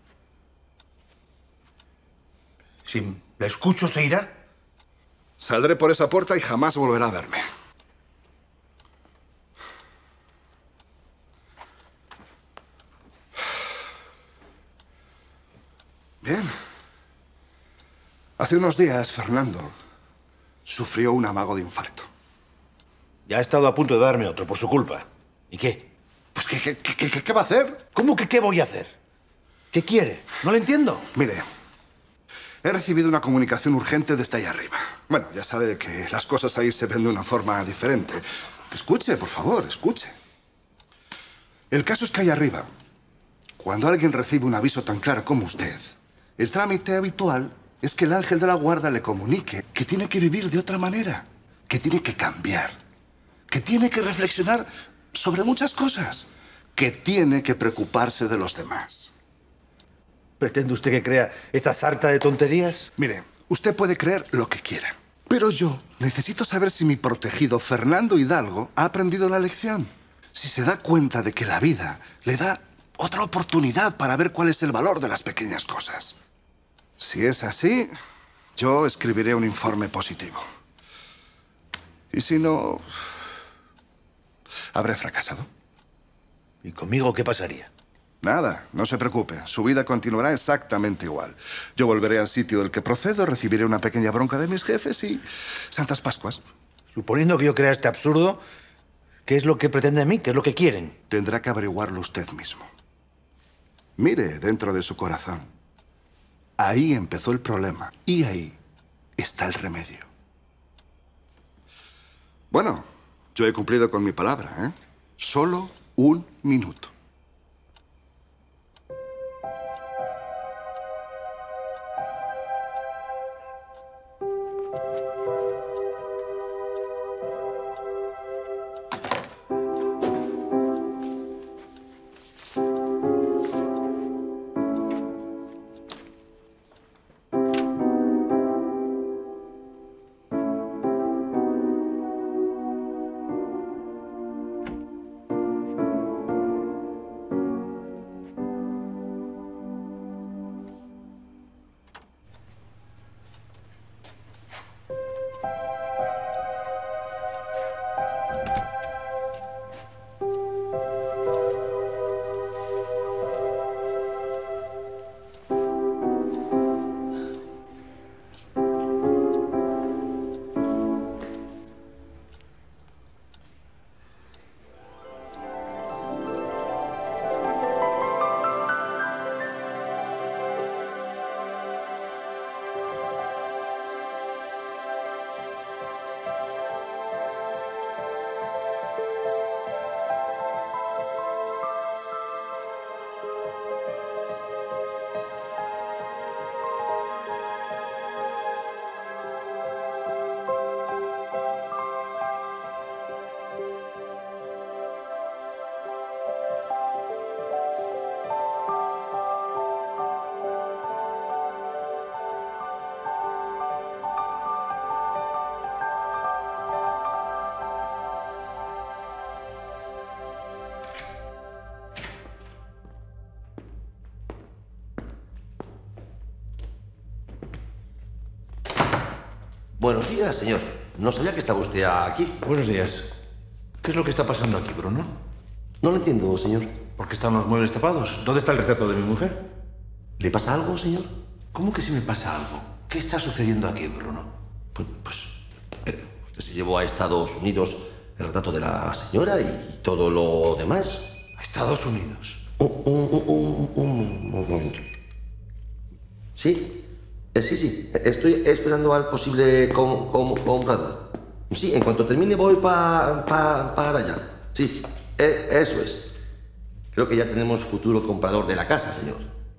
Si la escucho, ¿se irá? Saldré por esa puerta y jamás volverá a verme. Bien. Hace unos días, Fernando sufrió un amago de infarto. Ya ha estado a punto de darme otro por su culpa. ¿Y qué? Pues Pues, ¿qué, qué, qué, qué, qué va a hacer? ¿Cómo que qué voy a hacer? ¿Qué quiere? No lo entiendo. Mire, he recibido una comunicación urgente desde ahí arriba. Bueno, ya sabe que las cosas ahí se ven de una forma diferente. Escuche, por favor, escuche. El caso es que ahí arriba, cuando alguien recibe un aviso tan claro como usted, el trámite habitual es que el ángel de la guarda le comunique que tiene que vivir de otra manera, que tiene que cambiar, que tiene que reflexionar sobre muchas cosas, que tiene que preocuparse de los demás. ¿Pretende usted que crea esta sarta de tonterías? Mire, usted puede creer lo que quiera, pero yo necesito saber si mi protegido Fernando Hidalgo ha aprendido la lección. Si se da cuenta de que la vida le da otra oportunidad para ver cuál es el valor de las pequeñas cosas. Si es así, yo escribiré un informe positivo. Y si no, habré fracasado. ¿Y conmigo qué pasaría? Nada, no se preocupe. Su vida continuará exactamente igual. Yo volveré al sitio del que procedo, recibiré una pequeña bronca de mis jefes y... Santas Pascuas. Suponiendo que yo crea este absurdo, ¿qué es lo que pretende de mí? ¿Qué es lo que quieren? Tendrá que averiguarlo usted mismo. Mire dentro de su corazón. Ahí empezó el problema y ahí está el remedio. Bueno, yo he cumplido con mi palabra, ¿eh? Solo un minuto. Buenos días, señor. No sabía que estaba usted aquí. Buenos días. ¿Qué es lo que está pasando aquí, Bruno? No lo entiendo, señor. ¿Por qué están los muebles tapados? ¿Dónde está el retrato de mi mujer? ¿Le pasa algo, señor? ¿Cómo que si me pasa algo? ¿Qué está sucediendo aquí, Bruno? Pues, pues eh, usted se llevó a Estados Unidos el retrato de la señora y todo lo demás. ¿A Estados Unidos? Un, un, un, un, un momento. Sí. Eh, sí, sí. Estoy esperando al posible com com comprador. Sí, en cuanto termine voy pa, pa, para allá. Sí, eh, eso es. Creo que ya tenemos futuro comprador de la casa, señor.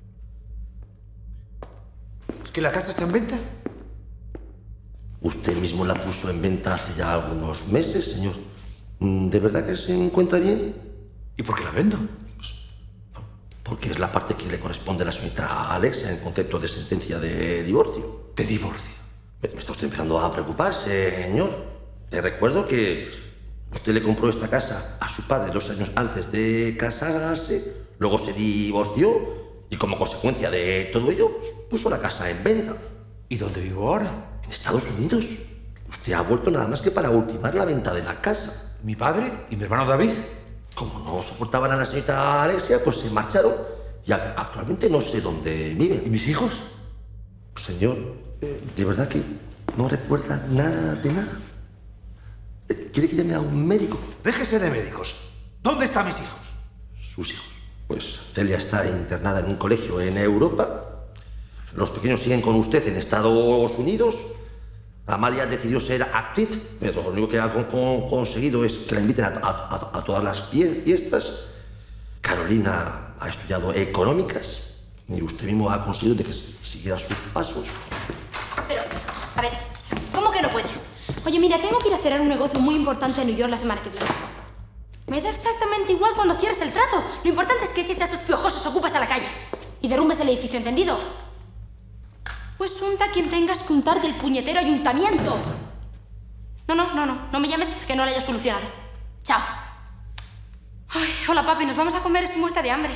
¿Es que la casa está en venta? Usted mismo la puso en venta hace ya algunos meses, señor. ¿De verdad que se encuentra bien? ¿Y por qué la vendo? Porque es la parte que le corresponde a la señorita Alexia en concepto de sentencia de divorcio. ¿De divorcio? Me está usted empezando a preocuparse, señor. Te recuerdo que usted le compró esta casa a su padre dos años antes de casarse, luego se divorció y como consecuencia de todo ello pues, puso la casa en venta. ¿Y dónde vivo ahora? En Estados Unidos. Usted ha vuelto nada más que para ultimar la venta de la casa. ¿Mi padre y mi hermano David? Como no soportaban a la señorita Alexia, pues se marcharon y actualmente no sé dónde viven. ¿Y mis hijos? Señor, ¿de verdad que no recuerda nada de nada? ¿Quiere que llame a un médico? Déjese de médicos. ¿Dónde están mis hijos? sus hijos. Pues Celia está internada en un colegio en Europa. Los pequeños siguen con usted en Estados Unidos. Amalia decidió ser actriz, pero lo único que ha con, con, conseguido es que la inviten a, a, a todas las fiestas. Carolina ha estudiado económicas y usted mismo ha conseguido de que siguiera sus pasos. Pero, a ver, ¿cómo que no puedes? Oye, mira, tengo que ir a cerrar un negocio muy importante en New York la semana que viene. Me da exactamente igual cuando cierres el trato. Lo importante es que eches a esos piojosos ocupas a la calle y derrumbes el edificio, ¿entendido? Pues unta quien tengas que untar del puñetero ayuntamiento. No, no, no, no. No me llames que no lo haya solucionado. Chao. Ay, hola, papi. Nos vamos a comer. Estoy muerta de hambre.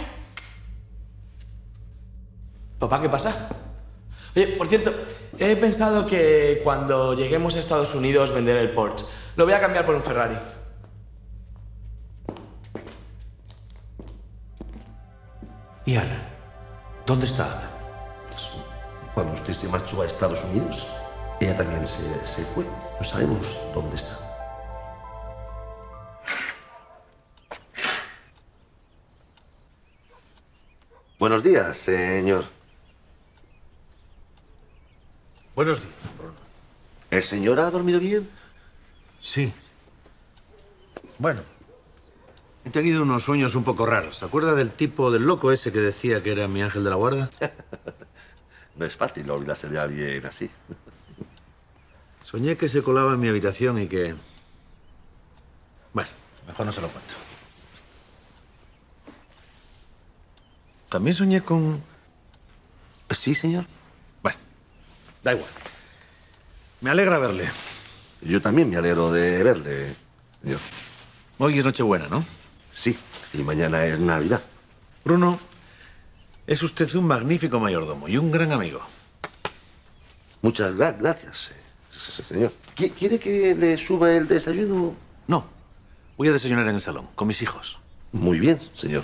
Papá, ¿qué pasa? Oye, por cierto, he pensado que cuando lleguemos a Estados Unidos venderé el Porsche. Lo voy a cambiar por un Ferrari. ¿Y Ana? ¿Dónde está Ana? Cuando usted se marchó a Estados Unidos, ella también se, se fue. No sabemos dónde está. Buenos días, señor. Buenos días, Bruno. ¿El señor ha dormido bien? Sí. Bueno, he tenido unos sueños un poco raros. ¿Se acuerda del tipo, del loco ese que decía que era mi ángel de la guarda? No es fácil olvidarse de alguien así. Soñé que se colaba en mi habitación y que... Bueno, mejor no se lo cuento. También soñé con... ¿Sí, señor? Bueno, da igual. Me alegra verle. Yo también me alegro de verle, señor. Hoy es Nochebuena, ¿no? Sí, y mañana es Navidad. Bruno, es usted un magnífico mayordomo y un gran amigo. Muchas gra gracias, señor. ¿Quiere que le suba el desayuno? No, voy a desayunar en el salón, con mis hijos. Muy bien, señor.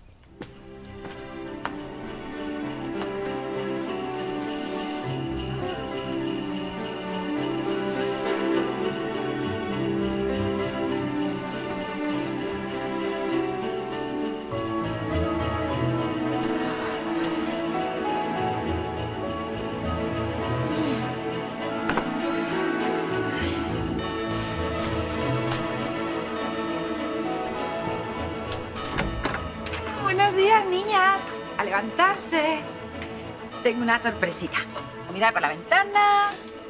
Buenos días, niñas. A levantarse. Tengo una sorpresita. A mirar por la ventana.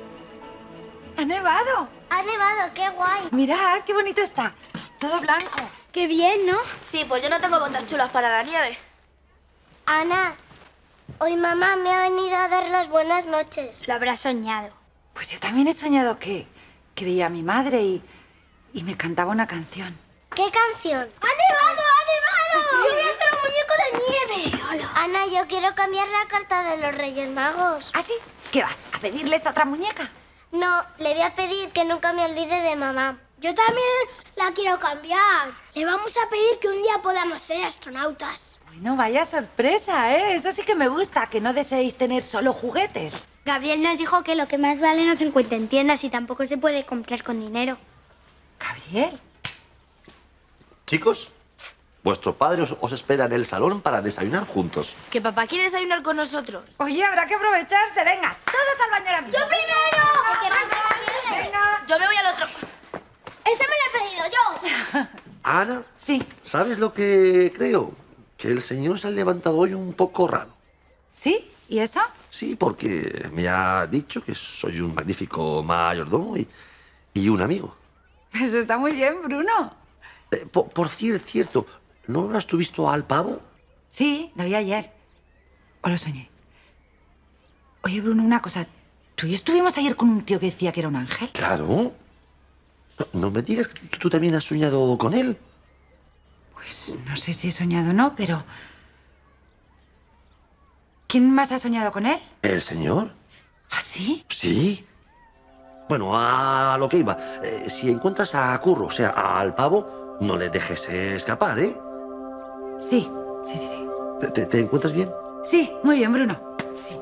¡Ha nevado! Ha nevado, qué guay. Mirad, qué bonito está. Todo blanco. Qué bien, ¿no? Sí, pues yo no tengo botas chulas para la nieve. Ana, hoy mamá me ha venido a dar las buenas noches. Lo habrá soñado. Pues yo también he soñado que, que veía a mi madre y, y me cantaba una canción. ¿Qué canción? ¡Ha nevado, ha nevado! Sí. Yo voy a hacer un muñeco de nieve. Hola. Ana, yo quiero cambiar la carta de los Reyes Magos. ¿Ah, sí? ¿Qué vas? ¿A pedirles otra muñeca? No, le voy a pedir que nunca me olvide de mamá. Yo también la quiero cambiar. Le vamos a pedir que un día podamos ser astronautas. Bueno, vaya sorpresa, ¿eh? Eso sí que me gusta, que no deseéis tener solo juguetes. Gabriel nos dijo que lo que más vale no se encuentra en tiendas y tampoco se puede comprar con dinero. ¿Gabriel? Chicos, vuestro padre os, os espera en el salón para desayunar juntos. Que papá quiere desayunar con nosotros. Oye, habrá que aprovecharse. Venga, todos al baño ahora mismo. ¡Yo primero! Venga. Yo me voy al otro. ¡Ese me lo he pedido yo! Ana, sí. ¿Sabes lo que creo? Que el señor se ha levantado hoy un poco raro. ¿Sí? ¿Y eso? Sí, porque me ha dicho que soy un magnífico mayordomo y, y un amigo. Eso está muy bien, Bruno. Eh, por, por cierto, cierto, ¿no lo has tú visto al pavo? Sí, lo vi ayer. ¿O lo soñé? Oye, Bruno, una cosa. ¿Tú y yo estuvimos ayer con un tío que decía que era un ángel? Claro. No, no me digas que tú, tú también has soñado con él. Pues no sé si he soñado o no, pero... ¿Quién más ha soñado con él? ¿El señor? ¿Ah, sí? Sí. Bueno, a lo que iba. Eh, si encuentras a Curro, o sea, al pavo, no le dejes escapar, ¿eh? Sí, sí, sí, sí. ¿Te, te, te encuentras bien? Sí, muy bien, Bruno. Sí.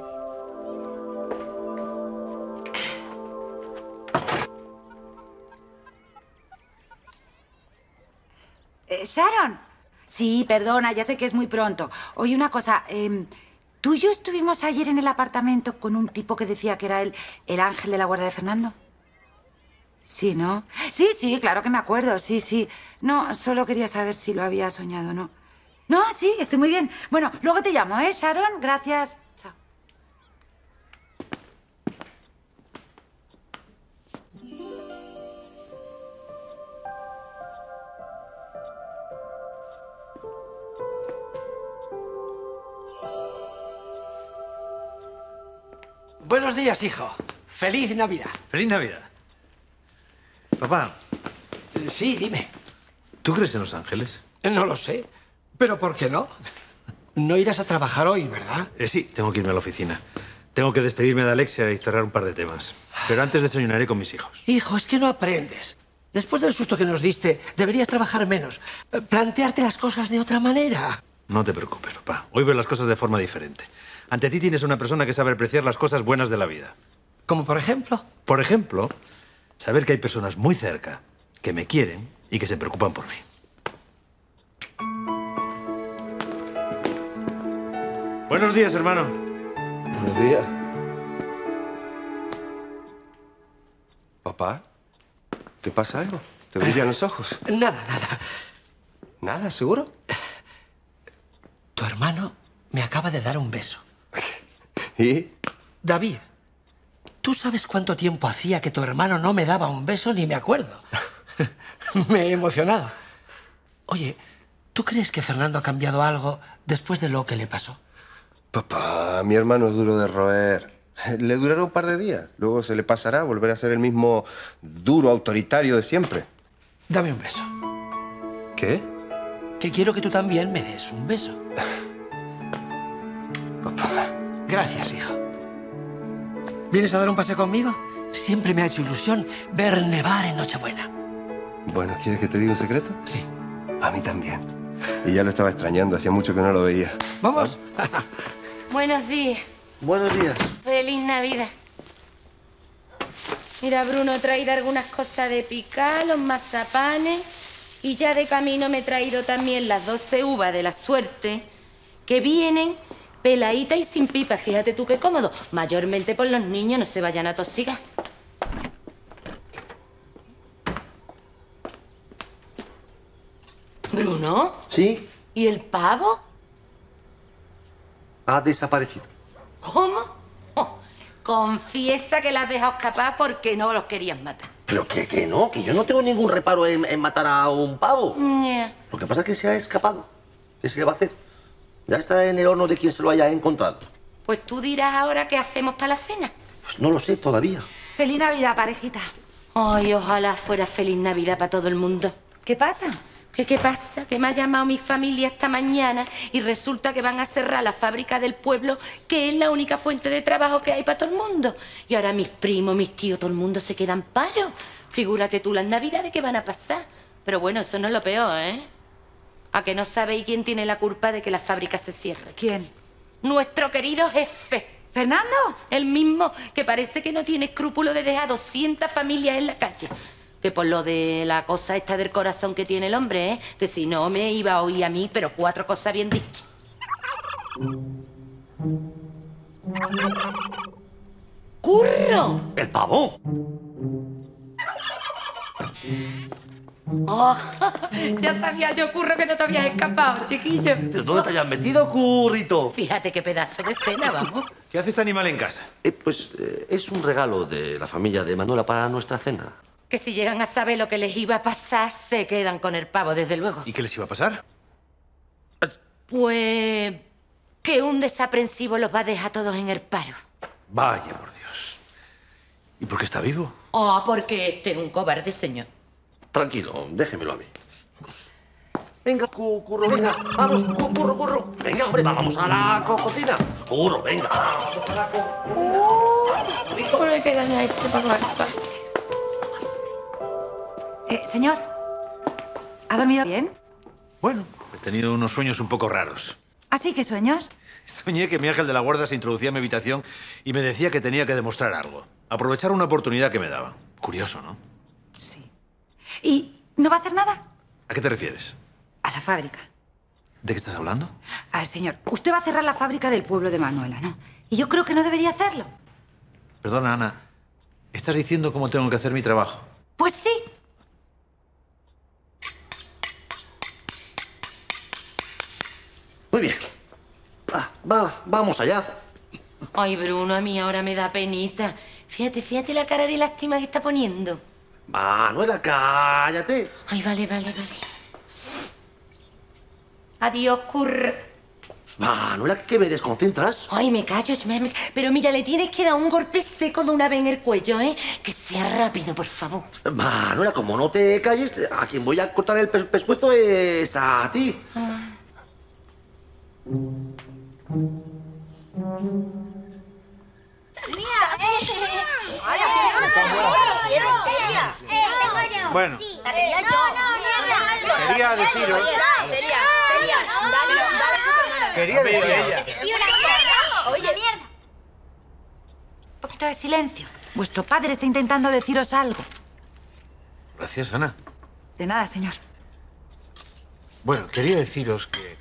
Eh, Sharon, Sí, perdona, ya sé que es muy pronto. Oye, una cosa, eh, ¿tú y yo estuvimos ayer en el apartamento con un tipo que decía que era el, el ángel de la guarda de Fernando? Sí, ¿no? Sí, sí, claro que me acuerdo, sí, sí. No, solo quería saber si lo había soñado o no. No, sí, estoy muy bien. Bueno, luego te llamo, ¿eh, Sharon? Gracias. Chao. Buenos días, hijo. Feliz Navidad. Feliz Navidad. Papá. Sí, dime. ¿Tú crees en los ángeles? No lo sé. ¿Pero por qué no? No irás a trabajar hoy, ¿verdad? Eh, sí, tengo que irme a la oficina. Tengo que despedirme de Alexia y cerrar un par de temas. Pero antes desayunaré con mis hijos. Hijo, es que no aprendes. Después del susto que nos diste, deberías trabajar menos. Eh, Plantearte las cosas de otra manera. No te preocupes, papá. Hoy veo las cosas de forma diferente. Ante ti tienes una persona que sabe apreciar las cosas buenas de la vida. ¿Como por ejemplo? Por ejemplo, saber que hay personas muy cerca que me quieren y que se preocupan por mí. Buenos días, hermano. Buenos días. Papá, ¿te pasa algo? ¿Te brillan los ojos? Nada, nada. ¿Nada, seguro? Tu hermano me acaba de dar un beso. ¿Y? David, ¿tú sabes cuánto tiempo hacía que tu hermano no me daba un beso? Ni me acuerdo. Me he emocionado. Oye, ¿tú crees que Fernando ha cambiado algo después de lo que le pasó? Papá, mi hermano es duro de roer. Le durará un par de días. Luego se le pasará, volverá a ser el mismo duro, autoritario de siempre. Dame un beso. ¿Qué? Que quiero que tú también me des un beso. Papá. Gracias, hijo. ¿Vienes a dar un paseo conmigo? Siempre me ha hecho ilusión ver nevar en Nochebuena. Bueno, ¿quieres que te diga un secreto? Sí. A mí también. Y ya lo estaba extrañando, hacía mucho que no lo veía. ¿Vamos? Buenos días. Buenos días. Feliz Navidad. Mira, Bruno, he traído algunas cosas de picar, los mazapanes, y ya de camino me he traído también las doce uvas de la suerte, que vienen peladitas y sin pipa. Fíjate tú qué cómodo. Mayormente por los niños, no se vayan a tosigar. ¿Bruno? ¿Sí? ¿Y el pavo? Ha desaparecido. ¿Cómo? Oh, confiesa que la has dejado escapar porque no los querías matar. Pero que, que no, que yo no tengo ningún reparo en, en matar a un pavo. Yeah. Lo que pasa es que se ha escapado. ¿Qué se le va a hacer? Ya está en el horno de quien se lo haya encontrado. Pues tú dirás ahora qué hacemos para la cena. Pues no lo sé todavía. Feliz Navidad, parejita. Ay, ojalá fuera feliz Navidad para todo el mundo. ¿Qué pasa? ¿Qué, ¿Qué pasa? Que me ha llamado mi familia esta mañana y resulta que van a cerrar la fábrica del pueblo, que es la única fuente de trabajo que hay para todo el mundo. Y ahora mis primos, mis tíos, todo el mundo se quedan paro. Figúrate tú las Navidades que van a pasar. Pero bueno, eso no es lo peor, ¿eh? ¿A que no sabéis quién tiene la culpa de que la fábrica se cierre? ¿Quién? Nuestro querido jefe. ¿Fernando? El mismo, que parece que no tiene escrúpulo de dejar doscientas familias en la calle. Que por lo de la cosa esta del corazón que tiene el hombre, ¿eh? Que si no me iba a oír a mí, pero cuatro cosas bien dichas. ¡Curro! ¡El pavo! Oh, ya sabía yo, Curro, que no te habías escapado, chiquillo. ¿Pero dónde te hayas metido, currito? Fíjate qué pedazo de cena, vamos. ¿Qué hace este animal en casa? Eh, pues eh, es un regalo de la familia de Manuela para nuestra cena. Que si llegan a saber lo que les iba a pasar, se quedan con el pavo, desde luego. ¿Y qué les iba a pasar? Pues que un desaprensivo los va a dejar todos en el paro. Vaya, por Dios. ¿Y por qué está vivo? Oh, porque este es un cobarde, señor. Tranquilo, déjemelo a mí. Venga, cu- curro, venga. Vamos, cu- curro, curro. Venga, hombre, vamos a la co- cocina. Curro, venga. Vamos a la co- ¿Cómo le quedan a este para comer pan? Eh, señor, ¿ha dormido bien? Bueno, he tenido unos sueños un poco raros. ¿Así que sueños? Soñé que mi ángel de la guarda se introducía en mi habitación y me decía que tenía que demostrar algo. Aprovechar una oportunidad que me daba. Curioso, ¿no? Sí. ¿Y no va a hacer nada? ¿A qué te refieres? A la fábrica. ¿De qué estás hablando? A ver, señor, usted va a cerrar la fábrica del pueblo de Manuela, ¿no? Y yo creo que no debería hacerlo. Perdona, Ana. ¿Estás diciendo cómo tengo que hacer mi trabajo? Pues sí. Muy bien. Va, va, vamos allá. Ay, Bruno, a mí ahora me da penita. Fíjate, fíjate la cara de lástima que está poniendo. Manuela, cállate. Ay, vale, vale, vale. Adiós, curr. Manuela, ¿qué me desconcentras? Ay, me callo, me- me- pero mira, le tienes que dar un golpe seco de una vez en el cuello, ¿eh? Que sea rápido, por favor. Manuela, como no te calles, a quien voy a cortar el pes- pescuezo es a ti. Bueno. La quería yo. Quería deciros... Sería, sería. Dale, dale a su hermana. Quería decir ella. Y una mierda. Oye, mierda. Un poquito de silencio. Vuestro padre está intentando deciros algo. Gracias, Ana. De nada, señor. Bueno, quería deciros que...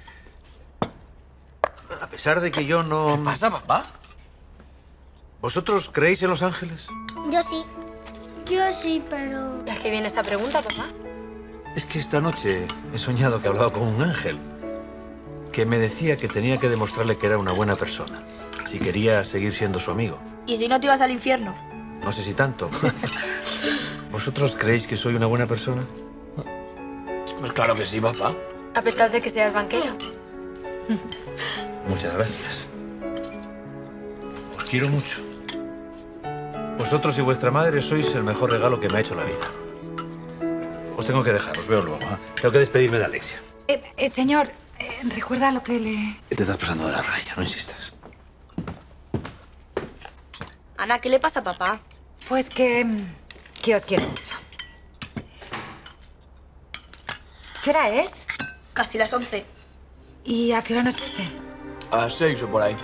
A pesar de que yo no... ¿Qué pasa, papá? ¿Vosotros creéis en los ángeles? Yo sí. Yo sí, pero... ¿A qué viene esa pregunta, papá? Es que esta noche he soñado que hablaba con un ángel que me decía que tenía que demostrarle que era una buena persona si quería seguir siendo su amigo. ¿Y si no te ibas al infierno? No sé si tanto. ¿Vosotros creéis que soy una buena persona? Pues claro que sí, papá. A pesar de que seas banquero. Muchas gracias. Os quiero mucho. Vosotros y vuestra madre sois el mejor regalo que me ha hecho la vida. Os tengo que dejar, os veo luego. ¿eh? Tengo que despedirme de Alexia. Eh, eh, señor, eh, ¿recuerda lo que le...? Te estás pasando de la raya, no insistas. Ana, ¿qué le pasa a papá? Pues que... que os quiero mucho. ¿Qué hora es? Casi las once. ¿Y a qué hora anochece? A las seis o por ahí.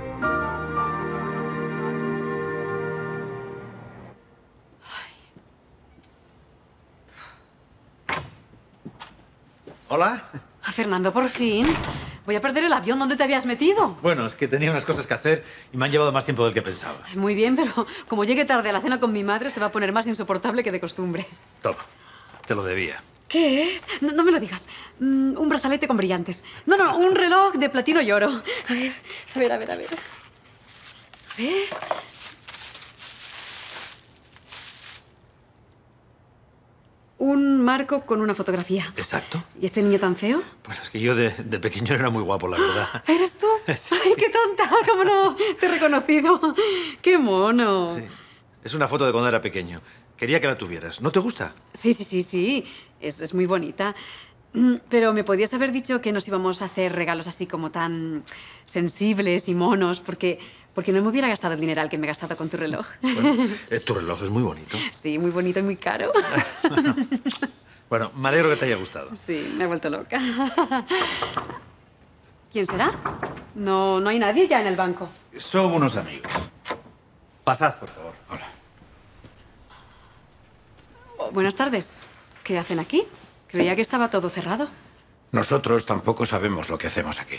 ¿Hola? Ah, Fernando, por fin. Voy a perder el avión. ¿Dónde te habías metido? Bueno, es que tenía unas cosas que hacer y me han llevado más tiempo del que pensaba. Muy bien, pero como llegue tarde a la cena con mi madre, se va a poner más insoportable que de costumbre. Toma, te lo debía. ¿Qué es? No, no me lo digas. Mm, un brazalete con brillantes. No, no, un reloj de platino y oro. A ver, a ver, a ver, a ver. A ver. Un marco con una fotografía. Exacto. ¿Y este niño tan feo? Pues es que yo de, de pequeño era muy guapo, la verdad. ¿Eres tú? Sí. ¡Ay, qué tonta! ¿Cómo no te he reconocido? ¡Qué mono! Sí. Es una foto de cuando era pequeño. Quería que la tuvieras. ¿No te gusta? Sí, sí, sí, sí. Es, es muy bonita. Mm, Pero me podías haber dicho que nos íbamos a hacer regalos así como tan sensibles y monos, porque, porque no me hubiera gastado el dineral que me he gastado con tu reloj. Bueno, eh, tu reloj es muy bonito. Sí, muy bonito y muy caro. Bueno, me alegro que te haya gustado. Sí, me ha vuelto loca. ¿Quién será? No, no hay nadie ya en el banco. Son unos amigos. Pasad, por favor. Hola. Oh, buenas tardes. ¿Qué hacen aquí? Creía que estaba todo cerrado. Nosotros tampoco sabemos lo que hacemos aquí.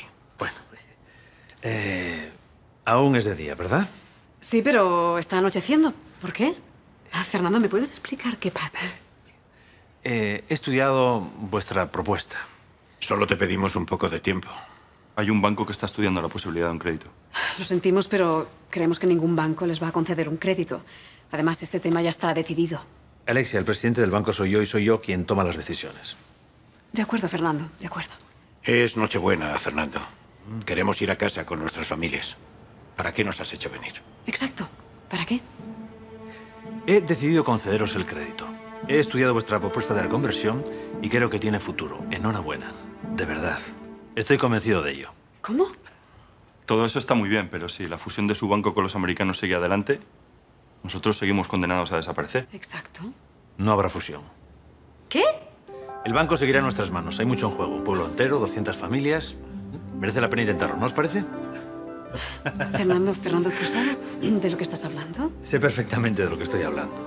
Eh, aún es de día, ¿verdad? Sí, pero está anocheciendo. ¿Por qué? Ah, Fernando, ¿me puedes explicar qué pasa? Eh, he estudiado vuestra propuesta. Solo te pedimos un poco de tiempo. Hay un banco que está estudiando la posibilidad de un crédito. Lo sentimos, pero creemos que ningún banco les va a conceder un crédito. Además, este tema ya está decidido. Alexia, el presidente del banco soy yo y soy yo quien toma las decisiones. De acuerdo, Fernando, de acuerdo. Es Nochebuena, Fernando. Queremos ir a casa con nuestras familias. ¿Para qué nos has hecho venir? Exacto. ¿Para qué? He decidido concederos el crédito. He estudiado vuestra propuesta de reconversión y creo que tiene futuro. Enhorabuena. De verdad. Estoy convencido de ello. ¿Cómo? Todo eso está muy bien, pero si la fusión de su banco con los americanos sigue adelante, nosotros seguimos condenados a desaparecer. Exacto. No habrá fusión. ¿Qué? El banco seguirá en nuestras manos. Hay mucho en juego. Un pueblo entero, doscientas familias. Merece la pena intentarlo, ¿no os parece? Fernando, Fernando, ¿tú sabes de lo que estás hablando? Sé perfectamente de lo que estoy hablando.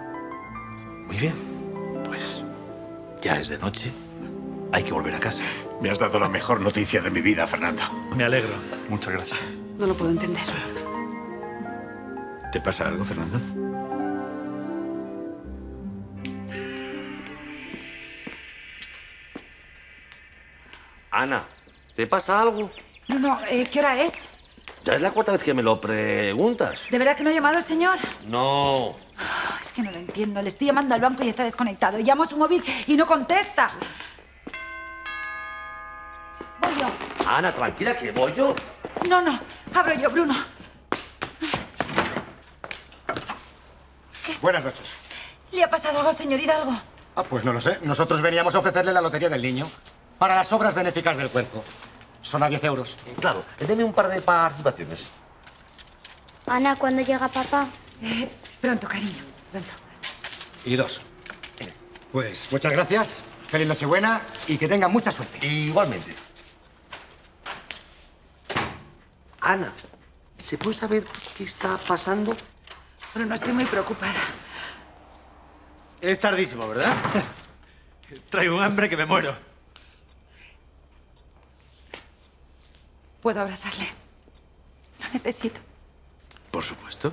Muy bien. Pues ya es de noche. Hay que volver a casa. Me has dado la mejor noticia de mi vida, Fernando. Me alegro. Muchas gracias. No lo puedo entender. ¿Te pasa algo, Fernando? Ana, ¿te pasa algo? No, no, eh, ¿qué hora es? Ya es la cuarta vez que me lo preguntas. ¿De verdad que no ha llamado el señor? No. Oh, es que no lo entiendo. Le estoy llamando al banco y está desconectado. Llamo a su móvil y no contesta. Voy yo. Ana, tranquila, que voy yo. No, no. Abro yo, Bruno. Buenas noches. ¿Le ha pasado algo, señor Hidalgo? Ah, pues no lo sé. Nosotros veníamos a ofrecerle la lotería del niño para las obras benéficas del cuerpo. Son a diez euros. Claro, deme un par de participaciones. Ana, ¿cuándo llega papá? Eh, pronto, cariño, pronto. Y dos. Pues muchas gracias. Feliz Nochebuena y que tengan mucha suerte. Igualmente. Ana, ¿se puede saber qué está pasando? Bruno, estoy muy preocupada. Es tardísimo, ¿verdad? Traigo un hambre que me muero. ¿Puedo abrazarle? Lo necesito. Por supuesto.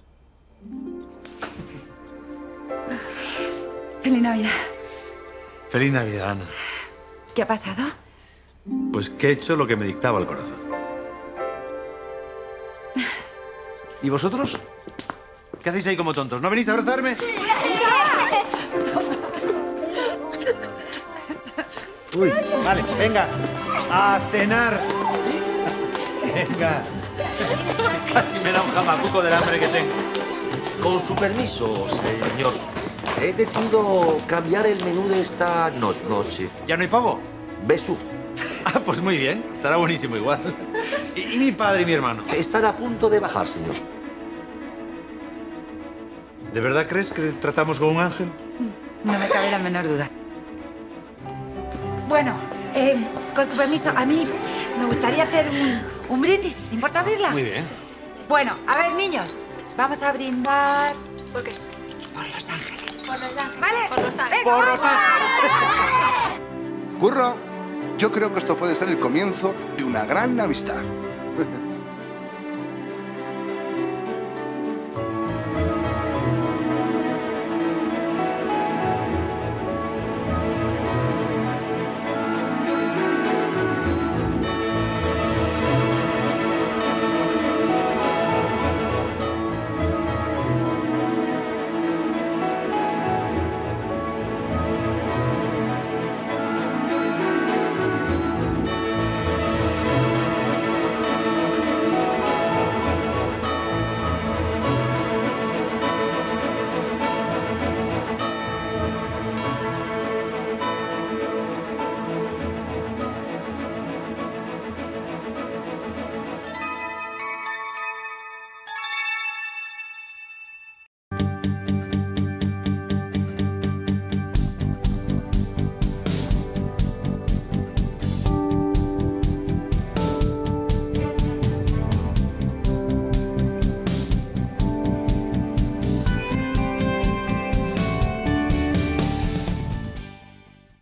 Feliz Navidad. Feliz Navidad, Ana. ¿Qué ha pasado? Pues que he hecho lo que me dictaba el corazón. ¿Y vosotros? ¿Qué hacéis ahí como tontos? ¿No venís a abrazarme? Uy, vale, venga. A cenar. Venga. Casi me da un jamacuco del hambre que tengo. Con su permiso, señor. He decidido cambiar el menú de esta no noche. ¿Ya no hay pavo? Besú. Ah, pues muy bien. Estará buenísimo igual. ¿Y, y mi padre y mi hermano? Están a punto de bajar, señor. ¿De verdad crees que tratamos con un ángel? No me cabe la menor duda. Bueno, eh, con su permiso, a mí me gustaría hacer un, un brindis. ¿Te importa abrirla? Muy bien. Bueno, a ver, niños, vamos a brindar... ¿Por qué? Por Los Ángeles. Por Los Ángeles. ¿Vale? Por Los Ángeles. ¡Por Los Ángeles! Curro, yo creo que esto puede ser el comienzo de una gran amistad.